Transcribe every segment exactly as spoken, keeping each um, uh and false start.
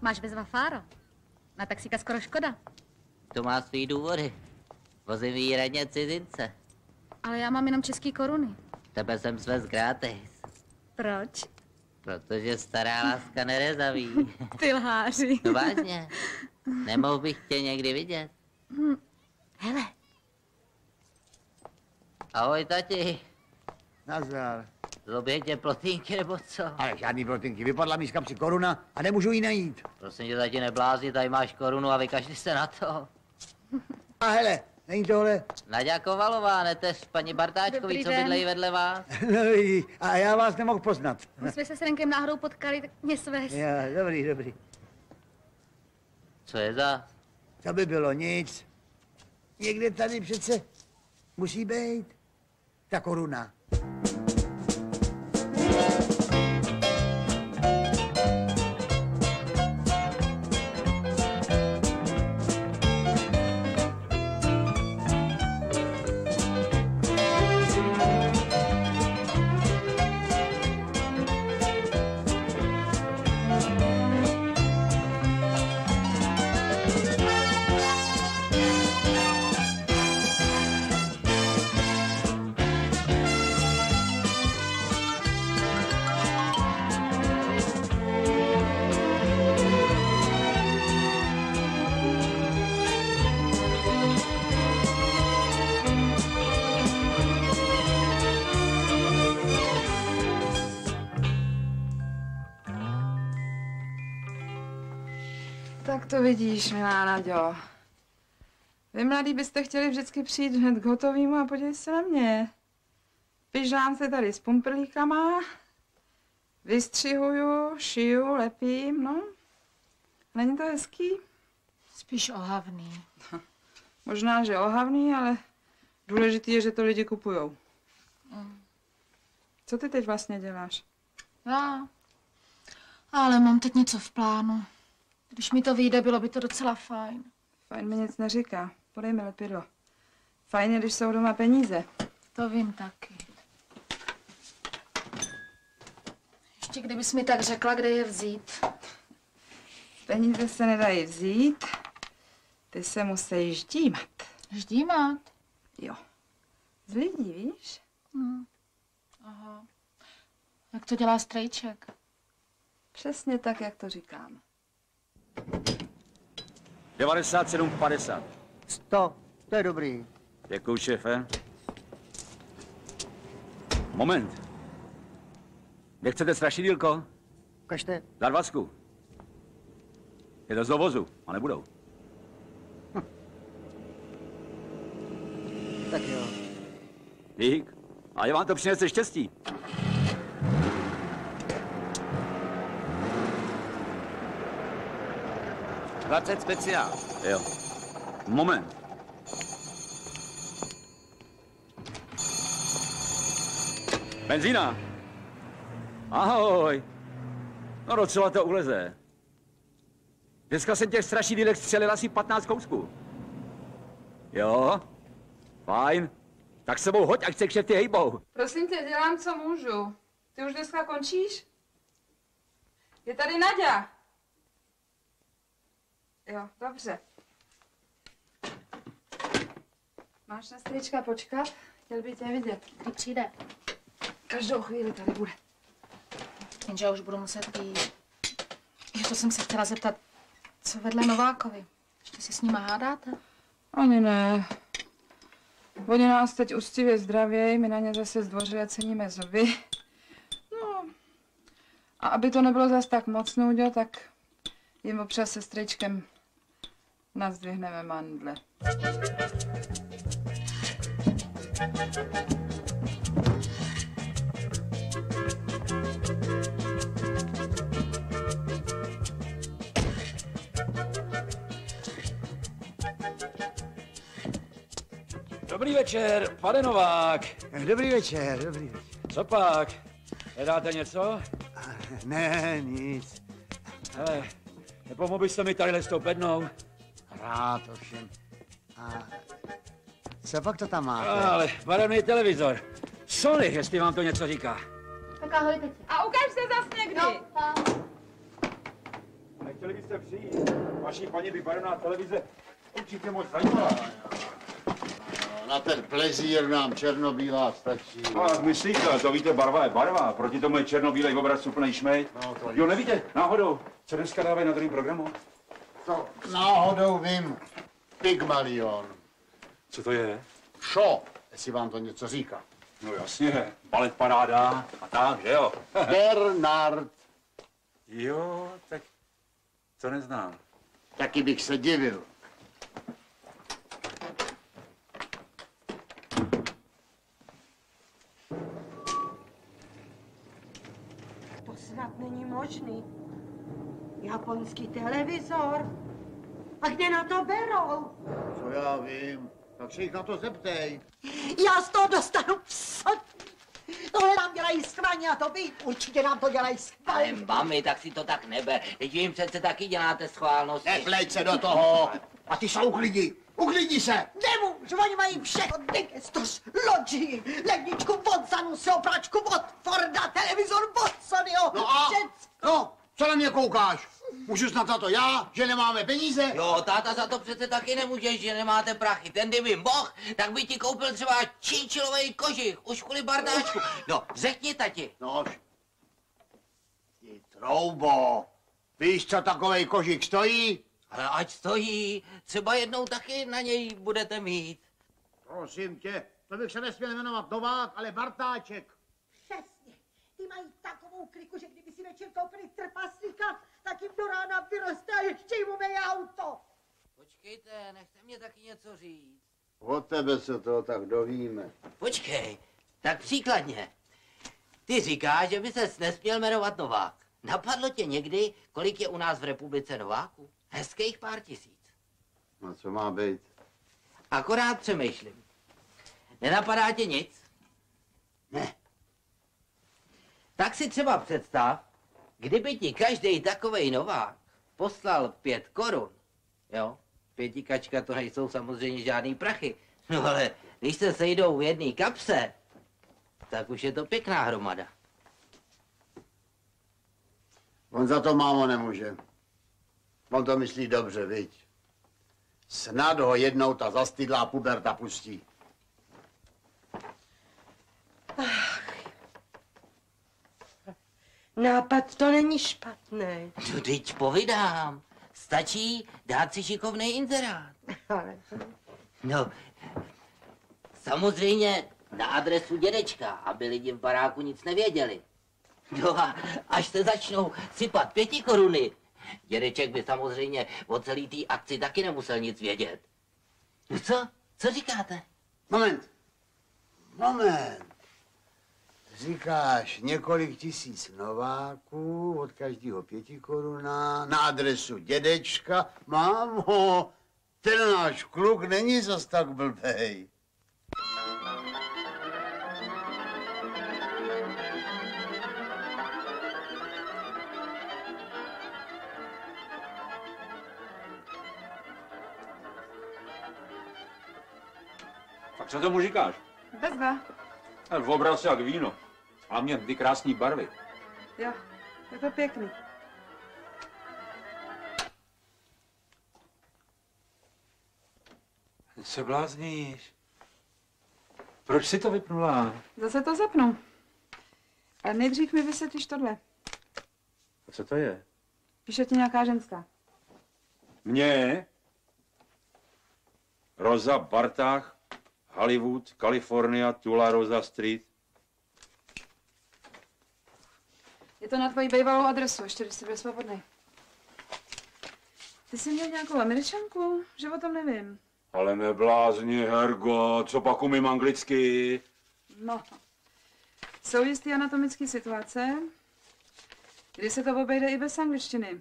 Máš vyzva Fáro. Na taxíka skoro škoda. To má svý důvody. Vozím výhradně cizince. Ale já mám jenom český koruny. Tebe jsem svez gratis. Proč? Protože stará láska nerezaví. Ty lháři. No vážně. Nemohl bych tě někdy vidět. Hm. Hele. Ahoj, tati. Nazdar. Zlobě tě plotínky nebo co? Ale žádný plotínky. Vypadla mi z kapsy koruna a nemůžu jí najít. Prosím tě, tati, neblázni, tady máš korunu a vykašli se na to. A hele, není tohle? Naďa Kovalová, neteř paní Bartáčkový, Dobrý co den. bydlejí vedle vás. No, a já vás nemohl poznat. My jsme se s Renkem náhodou potkali, tak mě svez. Já, dobrý, dobrý. Co je za? To by bylo nic. Někde tady přece musí být ta koruna. Tak to vidíš, milá Naďo. Vy mladí byste chtěli vždycky přijít hned k hotovýmu a podívej se na mě. Pižlám se tady s pumprlíkama, vystřihuju, šiju, lepím, no. Není to hezký? Spíš ohavný. Možná, že ohavný, ale důležitý je, že to lidi kupujou. Mm. Co ty teď vlastně děláš? Já. Ale mám teď něco v plánu. Když mi to vyjde, bylo by to docela fajn. Fajn mi nic neříká. Podej mi lepidlo. Fajn je, když jsou doma peníze. To vím taky. Ještě kdybys mi tak řekla, kde je vzít. Peníze se nedají vzít. Ty se musí ždímat. Ždímat? Jo. Z lidí, víš? No. Aha. Jak to dělá strejček? Přesně tak, jak to říkám. devadesát sedm padesát. Sto, to je dobrý. Děkuju, šéfe. Moment. Nechcete strašidílko? Ukažte. Za dvacku. Je to z dovozu, a nebudou. Hm. Tak jo. Dík. A je vám to přinese štěstí. dvacet speciál. Jo. Moment. Benzína. Ahoj. No docela to uleze. Dneska jsem těch strašidílek střelil asi patnáct kousků. Jo? Fajn. Tak sebou hoď, ať se kšefty hejbou. Prosím tě, dělám, co můžu. Ty už dneska končíš? Je tady Naďa. Jo, dobře. Máš na strýčka počkat? Chtěl by tě vidět. Kdy přijde? Každou chvíli tady bude. Jenže já už budu muset jít. Jo, to jsem se chtěla zeptat, co vedle Novákovi? Ještě si s nima hádáte? Ani ne. Oni nás teď úctivě zdravějí, my na ně zase zdvořile ceníme zuby. No, a aby to nebylo zas tak moc nuďo, tak jim občas se strejčkem nazdvihneme mandle. Dobrý večer, pane Novák. Dobrý večer, dobrý večer. Co pak? Hledáte něco? Ne, nic. Hele, nepomohl byste mi tadyhle s tou bednou? Rád ovšem. A co pak to tam máte? Ale barevný televizor. Sony, jestli vám to něco říká. Tak ahoj, teti. A ukáž se zas někdy. No, pa. Tak to chtěli byste přijít. Vaší paní by barevná televize určitě moc zajímala. Na ten plezír nám černobílá stačí. A myslíte, to víte, barva je barva. Proti tomu je černobílej obraz úplnej šmej. No, to Jo, nevíte, náhodou, co dneska dávají na druhém programu? To náhodou vím. Pygmalion. Co to je? Šo, jestli vám to něco říká. No jasně, balet paráda a tak, že jo? Bernard. Jo, tak to neznám. Taky bych se divil. To snad není možný. Japonský televizor. A kde na to berou? Co já vím, tak se jich na to zeptej. Já z toho dostanu psot. Tohle nám dělají schválně a to vy určitě nám to dělají schválně. Ale mami, tak si to tak neber. Teď vy jim přece taky děláte schválnosti. Neplejť se do toho. A ty se uklidí. Uklidí se. Nemůžu, oni mají všechno. Digestus, lodži, ledničku od Zanusy, pračku od Forda, televizor od Sonyho. No a? Všecko. No, co na mě koukáš? Můžu snad za to já, že nemáme peníze? Jo, táta za to přece taky nemůžeš, že nemáte prachy. Ten kdyby mohl, tak by ti koupil třeba činčilový kožich, už kvůli bardáčku. No, řekni, tati. No, ty troubo, víš, co takovej kožik stojí? Ale ať stojí, třeba jednou taky na něj budete mít. Prosím tě, to bych se nesměl jmenovat Novák, ale Bartáček. Přesně. Ty mají takovou kliku, že kdyby si večer koupili trpaslíka, tak jim do rána vyroste a ještě jim umeje auto. Počkejte, nechte mě taky něco říct. Od tebe se to tak dovíme. Počkej, tak příkladně. Ty říkáš, že by ses nesměl jmenovat Novák. Napadlo tě někdy, kolik je u nás v republice Nováků? Hezkých pár tisíc. No co má být? Akorát přemýšlím. Nenapadá tě nic? Ne. Tak si třeba představ, kdyby ti každý takovej Novák poslal pět korun, jo? Pětikačka to nejsou samozřejmě žádný prachy. No ale když se sejdou v jedné kapse, tak už je to pěkná hromada. On za to mámo nemůže. On to myslí dobře, viď? Snad ho jednou ta zastydlá puberta pustí. Nápad to není špatný. No teď povídám. Stačí dát si šikovný inzerát. Ale No, samozřejmě na adresu dědečka, aby lidi v baráku nic nevěděli. No a až se začnou sypat pěti koruny, dědeček by samozřejmě o celý té akci taky nemusel nic vědět. No co? Co říkáte? Moment. Moment. Říkáš několik tisíc Nováků, od každého pěti koruna, na adresu dědečka. Mámo, ten náš kluk není zas tak blbej. Tak co tomu říkáš? Bezva. V obraz jak víno. A mě ty krásné barvy. Jo, je to pěkný. Se blázníš? Proč si to vypnula? Zase to zapnu. Ale nejdřív mi vysvětlíš tohle. A co to je? Píše ti nějaká ženská. Mně? Rosa Barták, Hollywood, Kalifornia, Tula Rosa Street. Je to na tvoji bývalou adresu, ještě když jsi byl svobodný. Ty jsi měl nějakou Američanku? Že o tom nevím. Ale neblázni, Hergo, co pak umím anglicky? No. Jsou jistý anatomické situace, kdy se to obejde i bez angličtiny.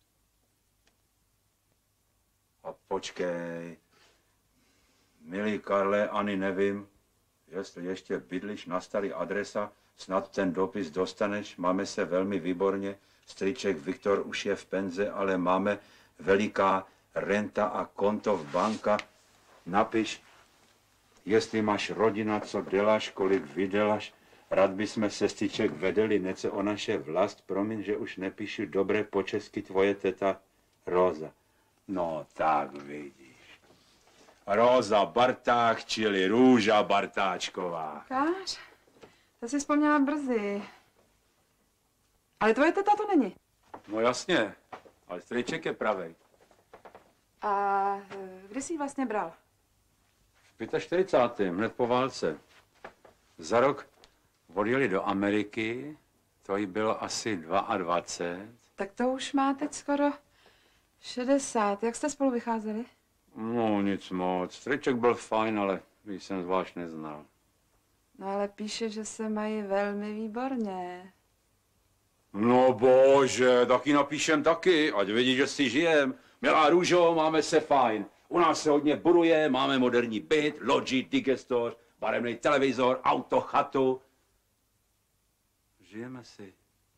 A počkej. Milý Karle, ani nevím, jestli ještě bydlíš na starý adresa, snad ten dopis dostaneš, máme se velmi výborně, strýček Viktor už je v penze, ale máme veliká renta a konto v banka. Napiš, jestli máš rodina, co děláš, kolik vyděláš, rád bychom sestřiček vedeli něco o naše vlast, promiň, že už nepíšu dobré po česky tvoje teta Roza. No tak vidíš. Roza Barták, čili Růža Bartáčková. Káš, to jsi vzpomněla brzy. Ale tvoje teta to není. No jasně, ale strýček je pravej. A kdy jsi ji vlastně bral? V čtyřicátém pátém hned po válce. Za rok odjeli do Ameriky, to jí bylo asi dvacet dva. Tak to už má teď skoro šedesát. Jak jste spolu vycházeli? No nic moc. Strýček byl fajn, ale ji jsem zvlášť neznal. No ale píše, že se mají velmi výborně. No bože, taky napíšem taky, ať vidí, že si žijem. Milá Růžo, máme se fajn. U nás se hodně buduje, máme moderní byt, loďi, digestor, barevný televizor, auto, chatu. Žijeme si.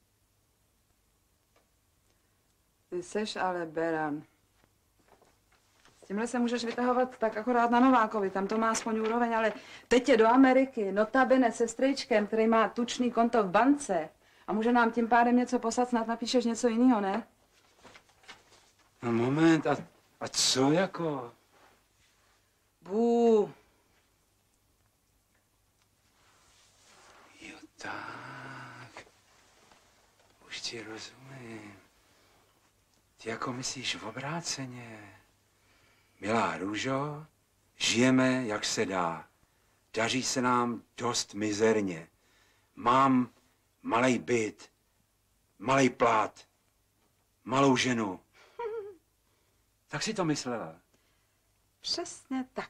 Ty seš ale beran. S tímhle se můžeš vytahovat tak akorát na Novákovi, tam to má aspoň úroveň, ale teď je do Ameriky, notabene se strýčkem, který má tučný konto v bance a může nám tím pádem něco poslat, snad napíšeš něco jiného, ne? No moment, a, a co jako? Bů. Jo tak, už ti rozumím. Ty jako myslíš v obráceně. Milá Růžo, žijeme, jak se dá. Daří se nám dost mizerně. Mám malej byt, malej plát, malou ženu. Tak si to myslela. Přesně tak.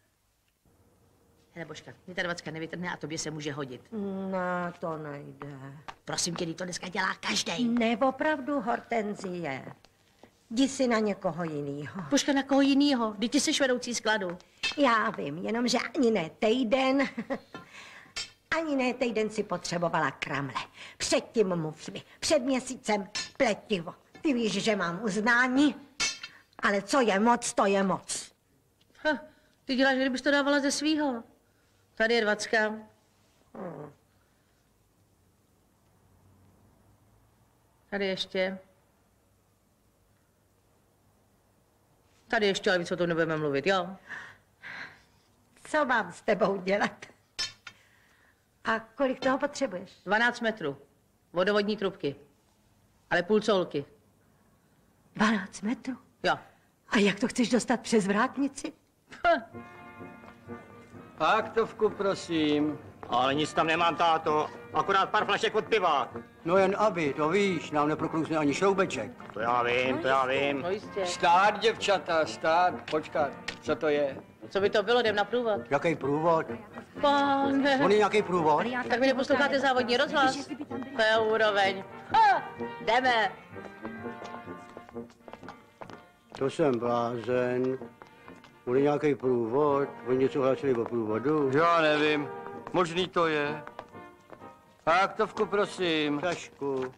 Hele, Božka, mě ta dvacka nevytrhne a tobě se může hodit. No, to nejde. Prosím tě, to dneska dělá každej. Ne, opravdu, Hortenzie. Jdi si na někoho jinýho. Božka, na koho jinýho? Vždyť ty jsi vedoucí skladu. Já vím, jenomže ani ne týden. Ani ne týden si potřebovala kramle. Předtím mufly, před měsícem pletivo. Ty víš, že mám uznání, ale co je moc, to je moc. Ha, ty děláš, kdybys to dávala ze svýho. Tady je dvacka. Hmm. Tady ještě. Tady ještě, ale víc o tom nebudeme mluvit, jo? Co mám s tebou dělat? A kolik toho potřebuješ? dvanáct metrů. Vodovodní trubky. Ale půl colky. dvanáct metrů? Jo. A jak to chceš dostat přes vrátnici? Aktovku, prosím. Ale nic tam nemám, táto. Akorát pár flašek od piva. No jen aby, to víš, nám neproklouzne ani šroubeček. To já vím, to já vím. No jistě. Stát, děvčata, stát, počkat, co to je? Co by to bylo, jdem na průvod. Jaký průvod? Pane. On je nějaký průvod? Tak vy neposloucháte závodní rozhlas? To je úroveň. Ha, jdeme. To jsem blázen. On je nějaký průvod, oni něco hlásili o průvodu. Já nevím, možný to je. Aktovku, prosím. Tašku.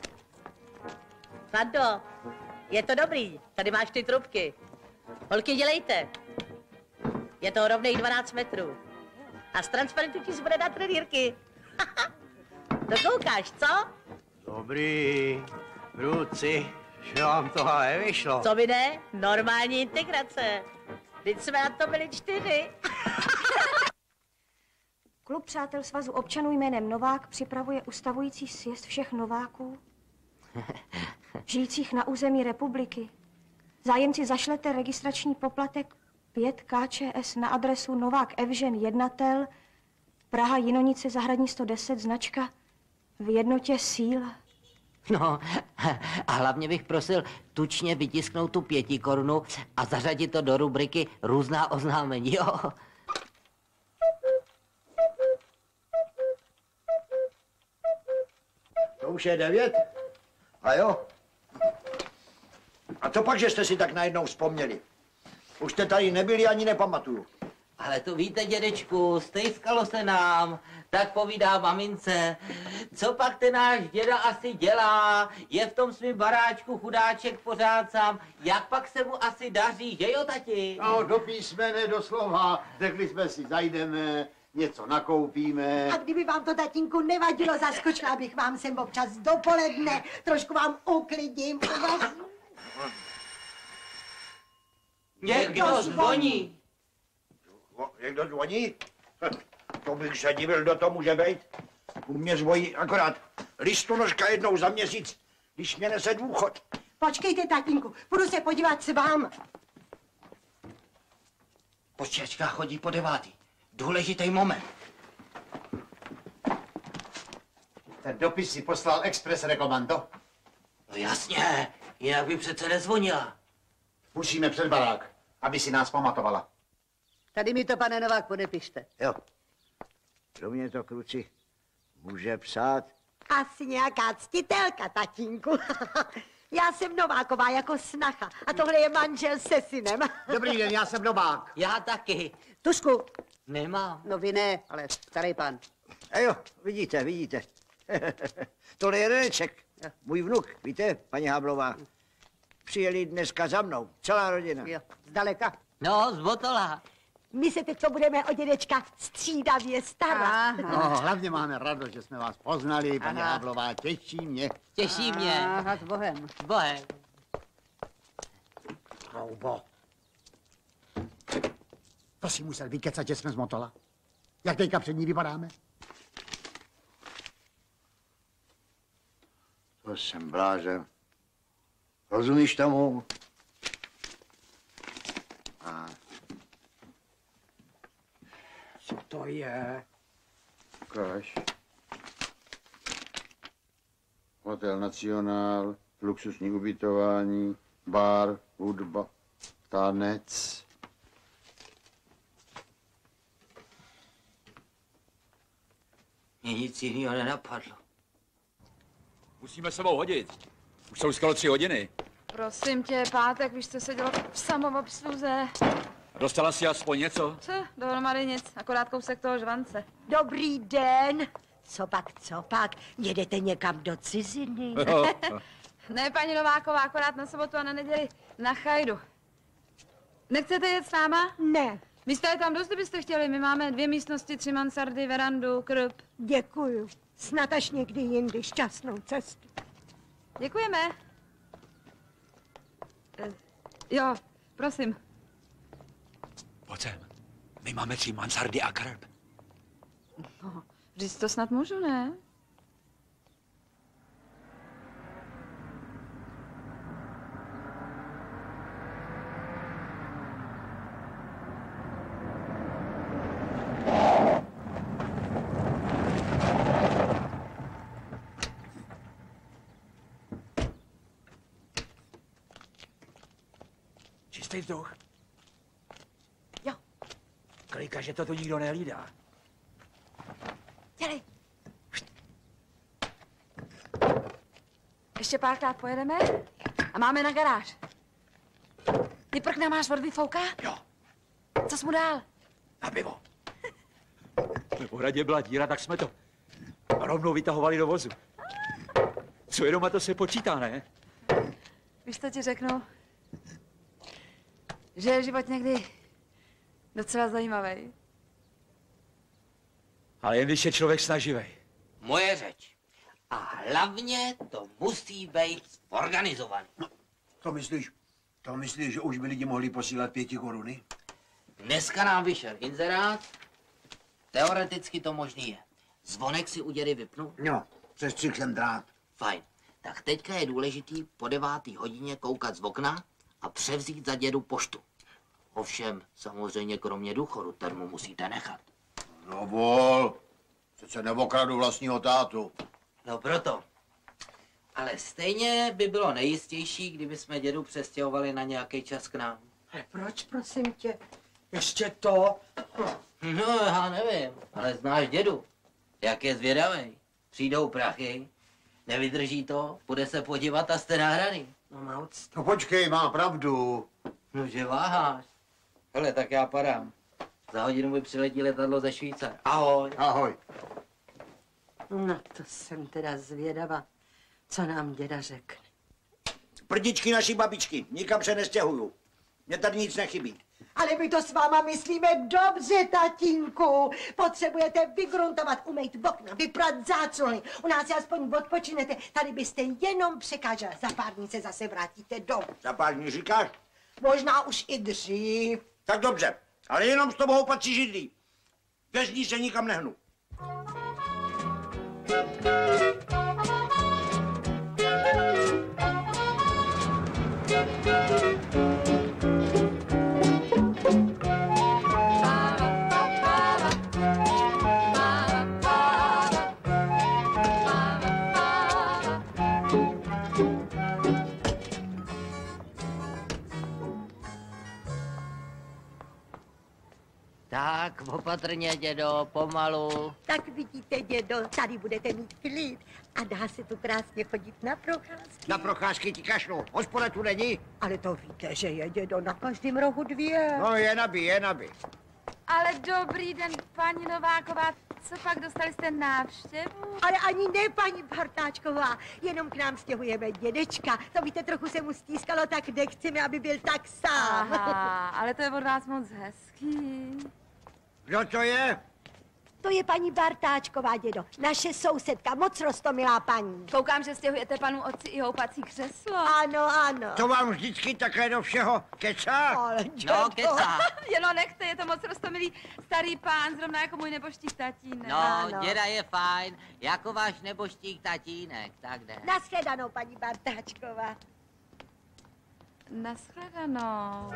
Nado, je to dobrý. Tady máš ty trubky. Holky, dělejte. Je to rovnej dvanáct metrů. A z transparentu ti zbude dát trenýrky. To koukáš, co? Dobrý, ruci, že vám to nevyšlo. Co by ne? Normální integrace. Teď jsme na to byli čtyři. Klub přátel Svazu občanů jménem Novák připravuje ustavující sjezd všech Nováků, žijících na území republiky. Zájemci zašlete registrační poplatek pět K Č S na adresu Novák Evžen Jednatel, Praha Jinonice Zahradní sto deset, značka v jednotě síl. No, a hlavně bych prosil tučně vytisknout tu pěti korunu a zařadit to do rubriky různá oznámení, jo? To už je devět? A jo? A co pak, že jste si tak najednou vzpomněli? Už jste tady nebyli, ani nepamatuju. Ale to víte, dědečku, stejskalo se nám, tak povídá mamince. Co pak ten náš děda asi dělá? Je v tom svým baráčku chudáček pořád sám. Jak pak se mu asi daří, že jo, tati? No, do písmene, do slova. Řekli jsme si, zajdeme, něco nakoupíme. A kdyby vám to, tatínku, nevadilo, zaskočila bych vám sem občas dopoledne, trošku vám uklidím. Někdo zvoní. Někdo zvoní? To bych se divil, kdo to může být. U mě zvoní akorát listonožka jednou za měsíc, když mě nese důchod. Počkejte, tatínku, půjdu se podívat s vámi. Pošťačka chodí po devátý. Důležitý moment. Ten dopis si poslal Express Rekomando. No jasně, jinak by přece nezvonila. Musíme před barák, aby si nás pamatovala. Tady mi to, pane Novák, podepište. Jo. Kdo mě to, kluci, může psát? Asi nějaká ctitelka, tatínku. Já jsem Nováková jako snacha a tohle je manžel se synem. Dobrý den, já jsem Novák. Já taky. Tušku. Nemám. No vy ne, ale starý pán. A jo, vidíte, vidíte. Tohle je Reneček, můj vnuk, víte, paní Háblová. Přijeli dneska za mnou, celá rodina. Jo, zdaleka. No, z Botola. My se teď budeme o dědečka střídavě starat. No, hlavně máme radost, že jsme vás poznali, paní Háblová, těší mě. Těší mě. Aha, s Bohem. S Bohem. Roubo. To si musel vykecat, že jsme z Motola. Jak teďka před ní vypadáme? To jsem blázen. Rozumíš tomu? A... Co to je? Ukáž. Hotel Nacionál, luxusní ubytování, bar, hudba, tanec. Mě nic jiného nenapadlo. Musíme sebou hodit. Už jsou skoro tři hodiny. Prosím tě, pátek, víš, co se dělo v samoobsluze. Dostala si aspoň něco? Co? Dohromady nic, akorát kousek toho žvance. Dobrý den. Co pak, co pak? Jedete někam do ciziny? Ne, paní Nováková, akorát na sobotu a na neděli na chajdu. Nechcete jet s náma? Ne. Místa je tam dost, kdybyste chtěli. My máme dvě místnosti, tři mansardy, verandu, krb. Děkuju. Snad až někdy jindy šťastnou cestu. Děkujeme. Eh, jo, prosím. Pojď sem. My máme tři mansardy a krb. No, říct to snad můžu, ne? Čistý vzduch. Jo. Klika, že to tu nikdo nehlídá. Dělej. Ještě párkrát pojedeme a máme na garáž. Ty prkna máš od vyfouka? Jo. Co jsi mu dál? Na pivo. V hradě byla díra, tak jsme to rovnou vytahovali do vozu. Co je doma, to se počítá, ne? Víš, co ti řeknu? Že je život někdy docela zajímavý. Ale jen když je člověk snaživý. Moje řeč. A hlavně to musí být organizovaný. No, to myslíš, to myslíš, že už by lidi mohli posílat pěti koruny? Dneska nám vyšel inzerát. Teoreticky to možný je. Zvonek si u dědy vypnu? Jo, přes třikrát drát. Fajn. Tak teďka je důležitý po devátý hodině koukat z okna a převzít za dědu poštu. Ovšem, samozřejmě kromě důchodu, ten mu musíte nechat. No vol, přece neokradu vlastního tátu. No proto. Ale stejně by bylo nejistější, kdyby jsme dědu přestěhovali na nějaký čas k nám. Proč, prosím tě? Ještě to? No, já nevím, ale znáš dědu. Jak je zvědavej. Přijdou prachy, nevydrží to, půjde se podívat a jste nahraný. No má úctu. No počkej, má pravdu. No, že váháš. Hele, tak já padám. Za hodinu mi přiletí letadlo ze Švýcar. Ahoj. Ahoj. No to jsem teda zvědava, co nám děda řekne. Prdičky naší babičky, nikam se nestěhuju. Mně tady nic nechybí. Ale my to s váma myslíme dobře, tatínku. Potřebujete vygruntovat, umýt okna, vyprat záclony. U nás si aspoň odpočinete. Tady byste jenom překážel. Za pár dní se zase vrátíte domů. Za pár dní říkáš? Možná už i dřív. Tak dobře, ale jenom s tobou patří židlí. Bez ní se nikam nehnu. Tak, opatrně, dědo, pomalu. Tak vidíte, dědo, tady budete mít klid a dá se tu krásně chodit na procházky. Na procházky ti kašlu, hospoda tu není. Ale to víte, že je, dědo, na každém rohu dvě. No, je nabi, je nabi. Ale dobrý den, paní Nováková. Co pak, dostali jste návštěvu? Ale ani ne, paní Bartáčková, jenom k nám stěhujeme dědečka. To víte, trochu se mu stískalo, tak nechceme, aby byl tak sám. Aha, ale to je od vás moc hezký. Kdo to je? To je paní Bartáčková, dědo, naše sousedka, moc roztomilá paní. Koukám, že stěhujete panu otci i houpací křeslo. Ano, ano. To vám vždycky takhle do všeho kecá? Ale dědo. No, kecá. Jenom nechte, je to moc roztomilý starý pán, zrovna jako můj neboštík tatínek. No, Ano. děda je fajn, jako váš neboštík tatínek, tak jde. Nashledanou, paní Bartáčková. Nashledanou.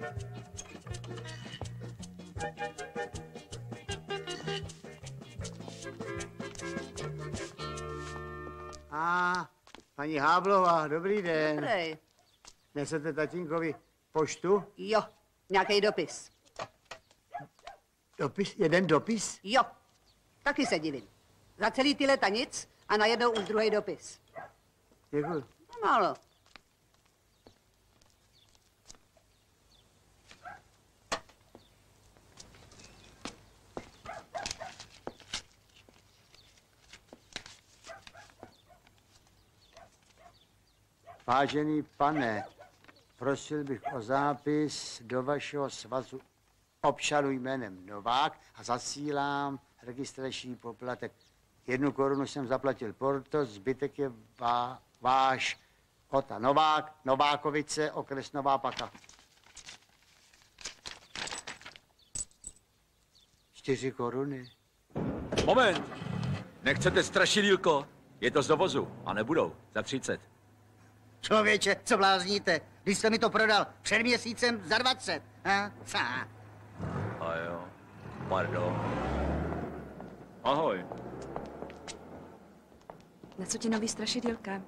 A paní Háblová, dobrý den. Dobrý. Nesete tatínkovi poštu? Jo, nějaký dopis. Dopis? Jeden dopis? Jo, taky se divím. Za celý ty leta nic a najednou už druhý dopis. Děkuji. Málo. Vážený pane, prosil bych o zápis do vašeho svazu občanů jménem Novák a zasílám registrační poplatek. Jednu korunu jsem zaplatil porto, zbytek je vá, váš Ota Novák, Novákovice, okres Nová Paka. Čtyři koruny. Moment! Nechcete strašidílko? Je to z dovozu a nebudou. Za třicet. Člověče, co blázníte? Když jste mi to prodal před měsícem za dvacet. A? Co? A jo, pardon. Ahoj. Na co ti nový strašidílka?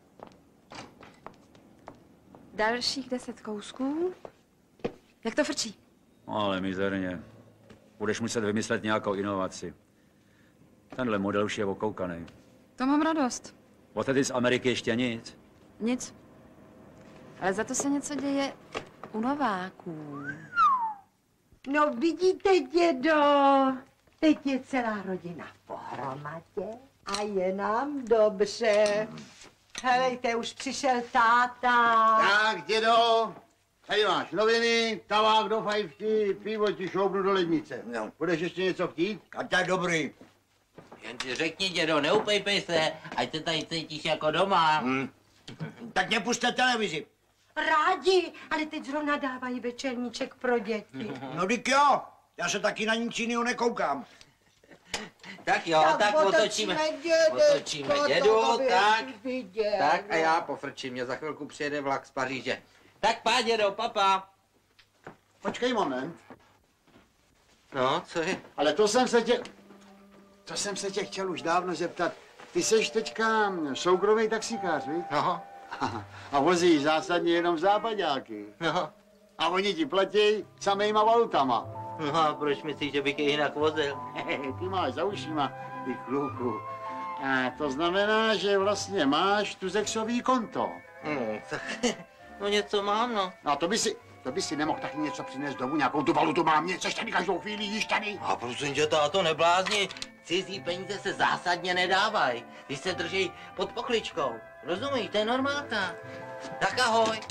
Dalších deset kousků. Jak to frčí? Ale mizerně. Budeš muset vymyslet nějakou inovaci. Tenhle model už je okoukaný. To mám radost. Odtedy z Ameriky ještě nic. Nic. Ale za to se něco děje u Nováků. No vidíte, dědo, teď je celá rodina pohromadě a je nám dobře. Helejte, už přišel táta. Tak, dědo, tady máš noviny, tabák do fajfky, pivo ti šoubnu do lednice. No. Budeš ještě něco chtít? A to je dobrý. Jen ti řekni, dědo, neupejpej se, ať se tady cítíš jako doma. Hmm. Tak nepuste televizi. Rádi, ale teď zrovna dávají večerníček pro děti. No dík jo, já se taky na nic jiného nekoukám. Tak jo, tak, tak otočíme, otočíme dědu, tak, tak a já pofrčím, mě za chvilku přijede vlak z Paříže. Tak pá, dědo, papa. Počkej moment. No, co je? Ale to jsem se tě, to jsem se tě chtěl už dávno zeptat. Ty seš teďka soukromý taxikář, víš? No. A vozíš zásadně jenom západáky. No. A oni ti platí samejma valutama. No a proč myslíš, že bych je jinak vozil? Ty máš za ušima, ty kluku. A to znamená, že vlastně máš tuzexový konto. No, tak, no něco mám, no. No a to by si, to by si nemohl taky něco přinést domů, nějakou tu valutu mám, něco tady každou chvíli jíš tady. A prosím tě, táto, neblázni. Cizí peníze se zásadně nedávají, když se drží pod pokličkou. Rozumíš, to je normálka. Tak ahoj.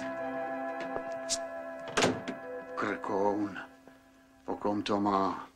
Krkoun. Po kom to má?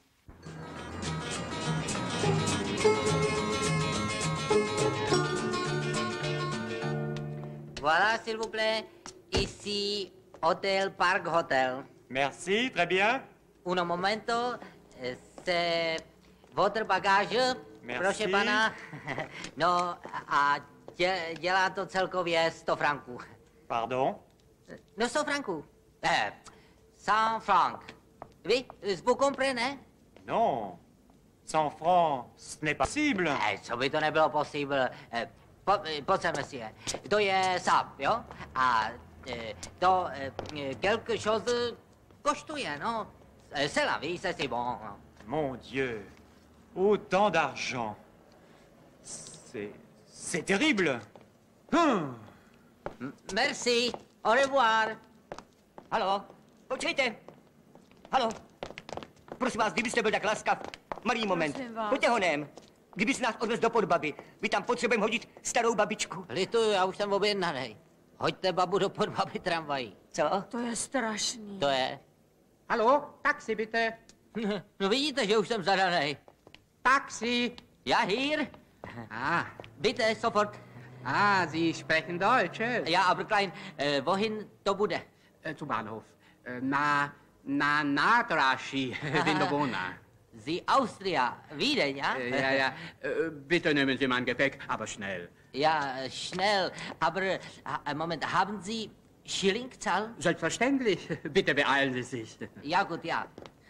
Voilà, s'il vous plaît. Ici, Hotel Park Hotel. Merci, très bien. Uno momento, se water bagage, Merci. proszę pana. No a dě, dělá to celkově sto franků. Pardon? No sto franků. Eh, cent francs. Oui, vous comprenez? Non. cent francs, ce n'est pas possible. Eh, co by to nebylo possible? Eh, po, eh, pojď sem, monsieur. To je sap, jo? A eh, to eh, quelque chose koštuje, no. Eh, c'est la vie, c'est si bon. No. Mon Dieu, autant d'argent. C'est... c'est terrible. Hum. Merci, au revoir. Halo, počkejte. Halo, prosím vás, kdybyste byl tak laskav, malý moment, pojďte honem. Kdyby se nás odvez do Podbaby, my tam potřebujeme hodit starou babičku. Lituju, já už jsem objednanej. Hoďte babu do Podbaby tramvají. Co? To je strašný. To je. Hallo, taxi bitte. No vidíte, že už jsem zadanej. Taxi. Ja, hier. Ah. Bitte, sofort. Ah, Sie sprechen Deutsch. eh? Ja, aber klein, äh, wohin to bude? Äh, zu Bahnhof. Äh, na, na Nadraschi, Windobona. Sie Austria, Wieden, ja? Äh, ja, ja. Äh, bitte nehmen Sie mein Gepäck, aber schnell. Ja, äh, schnell. Aber, äh, Moment, haben Sie Schillingzahl? Selbstverständlich. Bitte beeilen Sie sich. Ja, gut, ja.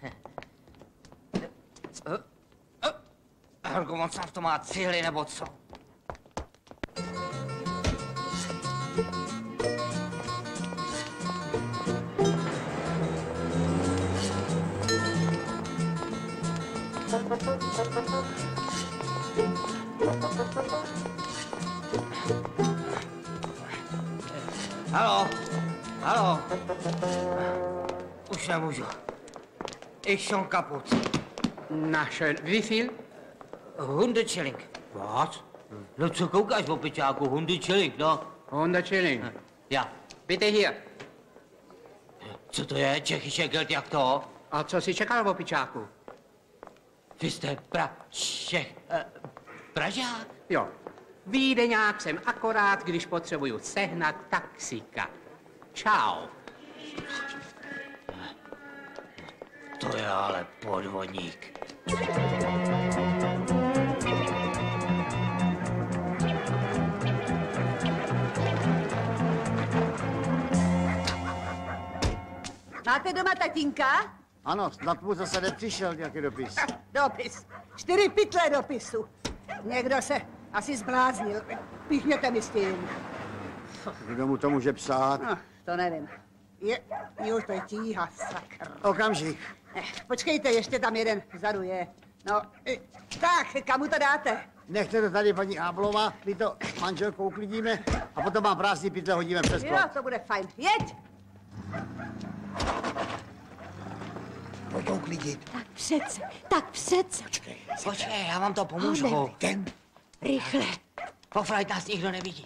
Argument to má cíly, nebo co? Halo, halo. Už nemůžu. Ich schon kaputt. Na schön. Wie viel? hundert Schilling. Was? No co koukáš, opičáku, hundert Schilling, no? hundert Schilling. Ja. Bitte hier. Co to je, Čechyše Geld, jak to? A co si čekal, opičáku? Vy jste pra... Čech... Uh, Pražák? Jo. Vídeňák jsem akorát, když potřebuju sehnat taxíka. Čau. To je ale podvodník. Máte doma tatínka? Ano, snad mu zase nepřišel nějaký dopis. Dopis. Čtyři pytle dopisu. Někdo se asi zbláznil. Píchněte mi s tím. Kdo mu to může psát? No, to nevím. Je, jo, to je tíha, sakr. Okamžik. Eh, Počkejte, ještě tam jeden vzadu je. No, eh, tak, kam mu to dáte? Nechte to tady, paní Áblová, my to manželkou uklidíme a potom vám prázdný pytle hodíme přes plot. Jo, to bude fajn. Jeď! Pojď to uklidit. Tak přece, tak přece. Počkej. Počkej, já vám to pomůžu. No, Ten. Rychle. Pofrajt nás nikdo nevidí.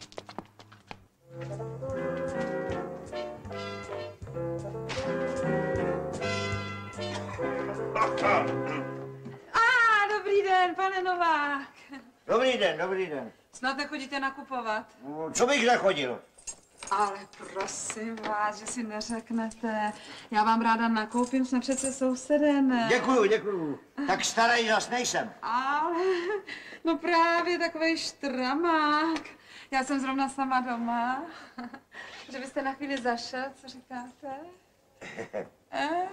A, dobrý den, pane Novák. Dobrý den, dobrý den. Snad nechodíte nakupovat? No, co bych nechodil? Ale prosím vás, že si neřeknete. Já vám ráda nakoupím, jsme přece sousedé. Děkuju, děkuju. Tak starý zas nejsem. Ale, no právě takovej štramák. Já jsem zrovna sama doma. Že byste na chvíli zašel, co říkáte? Eh?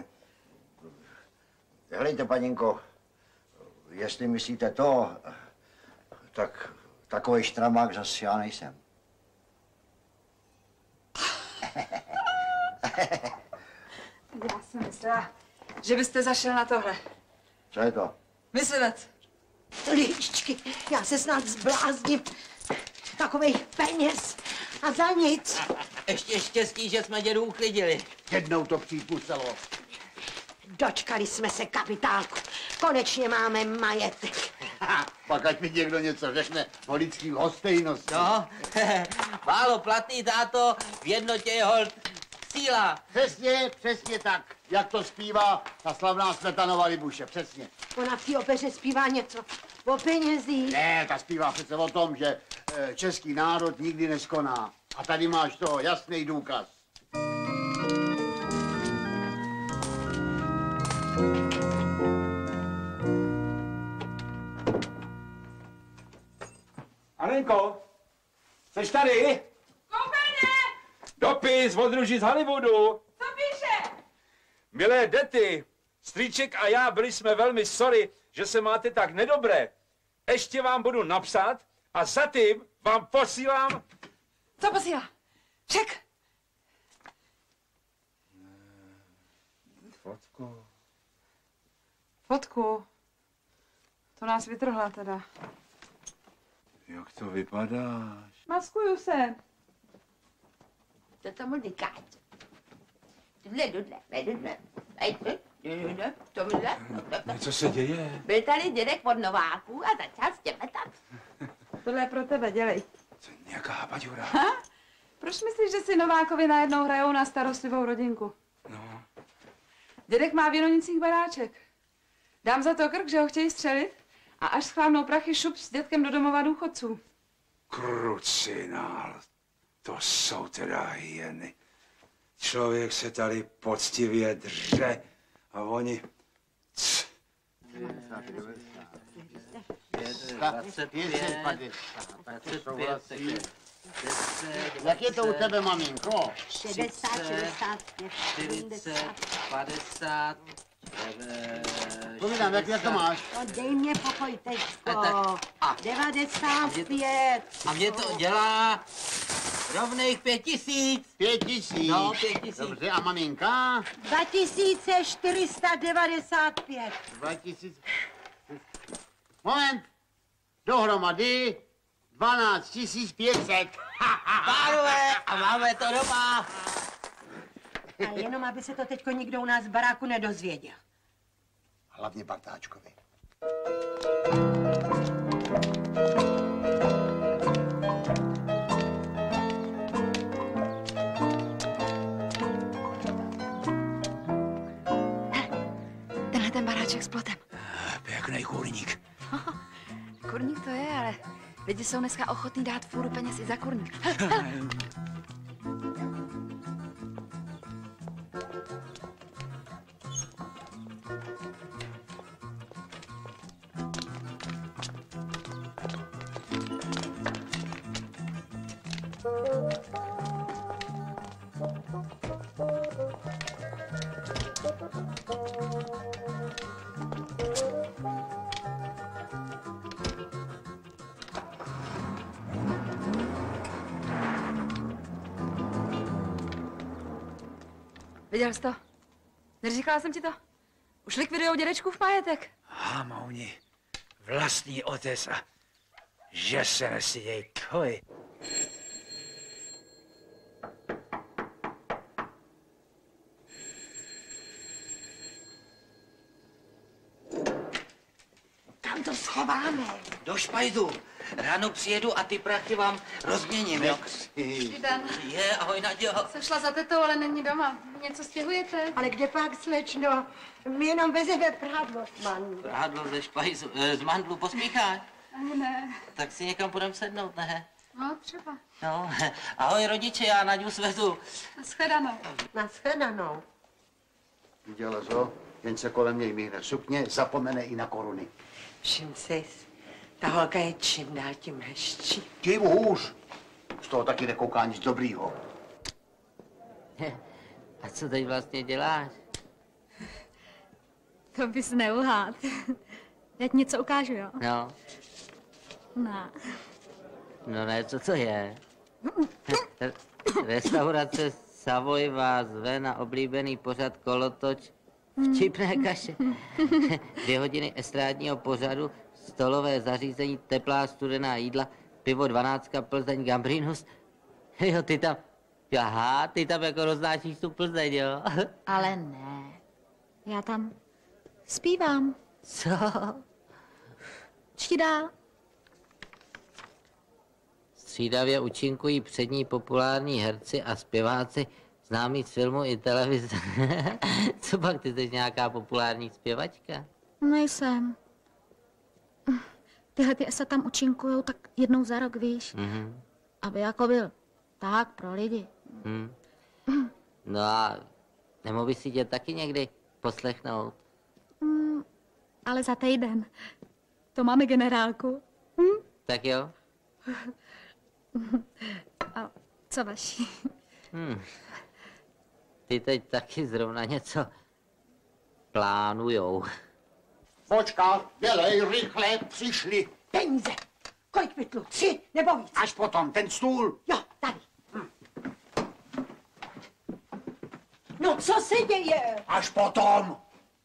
Helejte, paninko, jestli myslíte to, tak takový štramák zase já nejsem. Já jsem myslela, že byste zašel na tohle. Co je to? Myslivec. Líčky, já se snad zblázním. Takových peněz a za nic. Ještě štěstí, že jsme dědu uklidili. Jednou to přijít muselo. Dočkali jsme se, kapitálku. Konečně máme majetek. Pak ať mi někdo něco řekne o lidský lhostejnosti. No, málo platný, táto, v jednotě je hold síla. Přesně, přesně tak, jak to zpívá ta slavná Smetanova Libuše, přesně. Ona v té opeře zpívá něco o penězích. Ne, ta zpívá přece o tom, že eh, český národ nikdy neskoná. A tady máš toho jasný důkaz. Helenko, jsi tady? Koupeně! Dopis od Ruži z Hollywoodu. Co píše? Milé Dety, strýček a já byli jsme velmi sorry, že se máte tak nedobré. Ještě vám budu napsat a za tím vám posílám... Co posílá? Ček! Fotku. Fotku. To nás vytrhla teda. Jak to vypadáš? Maskuju se. To tomu říkáš. Dudle, dudle, dudle, dudle, dudle, tomuhle. Co se děje? Byl tady dědek od Nováků a začal stěmetat. Tohle je pro tebe, dělej. Nějaká baďura. Ha? Proč myslíš, že si Novákovi najednou hrajou na starostlivou rodinku? No. Dědek má v Jinonicích baráček. Dám za to krk, že ho chtějí střelit a až schlámnou prachy šup s dětkem do domova důchodců. Krucinál, to jsou teda hyeny. Člověk se tady poctivě dře a oni... dvacet pět, dvacet pět, Jak je to u tebe, maminko? šedesát, šedesát pět, čtyřicet, padesát, Povídám, jak, jak to máš? No, dej mě pokoj, teďko. A. devadesát pět. A mě to dělá rovných pět tisíc. Pět tisíc? No, pět tisíc. Dobře, a maminka? Dva tisíce čtyřista devadesát pět. Dva tisíce... Moment. Dohromady dvanáct tisíc pět set. Pánové, a máme to doma. A jenom, aby se to teďko nikdo u nás v baráku nedozvěděl. Hlavně Bartáčkovi. Tenhle ten baráček s plotem. Pěkný kurník. Kurník to je, ale lidi jsou dneska ochotní dát fůru peněz i za kurník. Viděl jsi to? Neříkala jsem ti to? Už likvidujou dědečkův majetek. Hamouni, vlastní otec a že se nestyděj, tvoj. Kam to schováme? Do špajzu. Ráno přijedu a ty prachy vám rozměním, jo? Den. Je, ahoj, Nadějo. Jsem šla za tetou, ale není doma. Něco stěhujete? Ale kde pak, slečno? My jenom vezeme prádlo s mandlů. Prádlo ze špajzu, eh, z mandlu pospícháš? Ani ne. Tak si někam půjdem sednout, ne? No, třeba. No, ahoj rodiče, já Naďu svezu. Nashledanou. Nashledanou. Viděla to? Jen se kolem něj míhne sukně, zapomene i na koruny. Všim si, ta holka je čím dál tím hezčí. Tím hůř. Z toho taky nekouká nic dobrýho. A co teď vlastně děláš? To bys neuhád. Já ti něco ukážu, jo? No, Ne. no ne, co to je? Restaurace Savoy vás zve na oblíbený pořad Kolotoč vtipné kaše. Dvě hodiny estrádního pořadu, stolové zařízení, teplá studená jídla, pivo dvanáctka, Plzeň, Gambrinus. Jo, ty tam, aha, ty tam jako roznášíš tu Plzeň, jo? Ale ne. Já tam zpívám. Co? Čti dál. Střídavě účinkují přední populární herci a zpěváci známí z filmu i televize. Co pak, ty jsi nějaká populární zpěvačka? Nejsem. Tyhle ty se tam účinkujou tak jednou za rok, víš? Mm-hmm. Aby jako byl tak pro lidi. Hmm. No a nemohl bys si tě taky někdy poslechnout? Mm, ale za týden. To máme generálku. Hm? Tak jo, A co vaši? Hmm. Ty teď taky zrovna něco plánujou. Počkat, dělej, rychle, přišli. Peníze. Kolik pytlů? Tři nebo víc? Až potom, ten stůl. Jo, tady. Hm. No, co se děje? Až potom.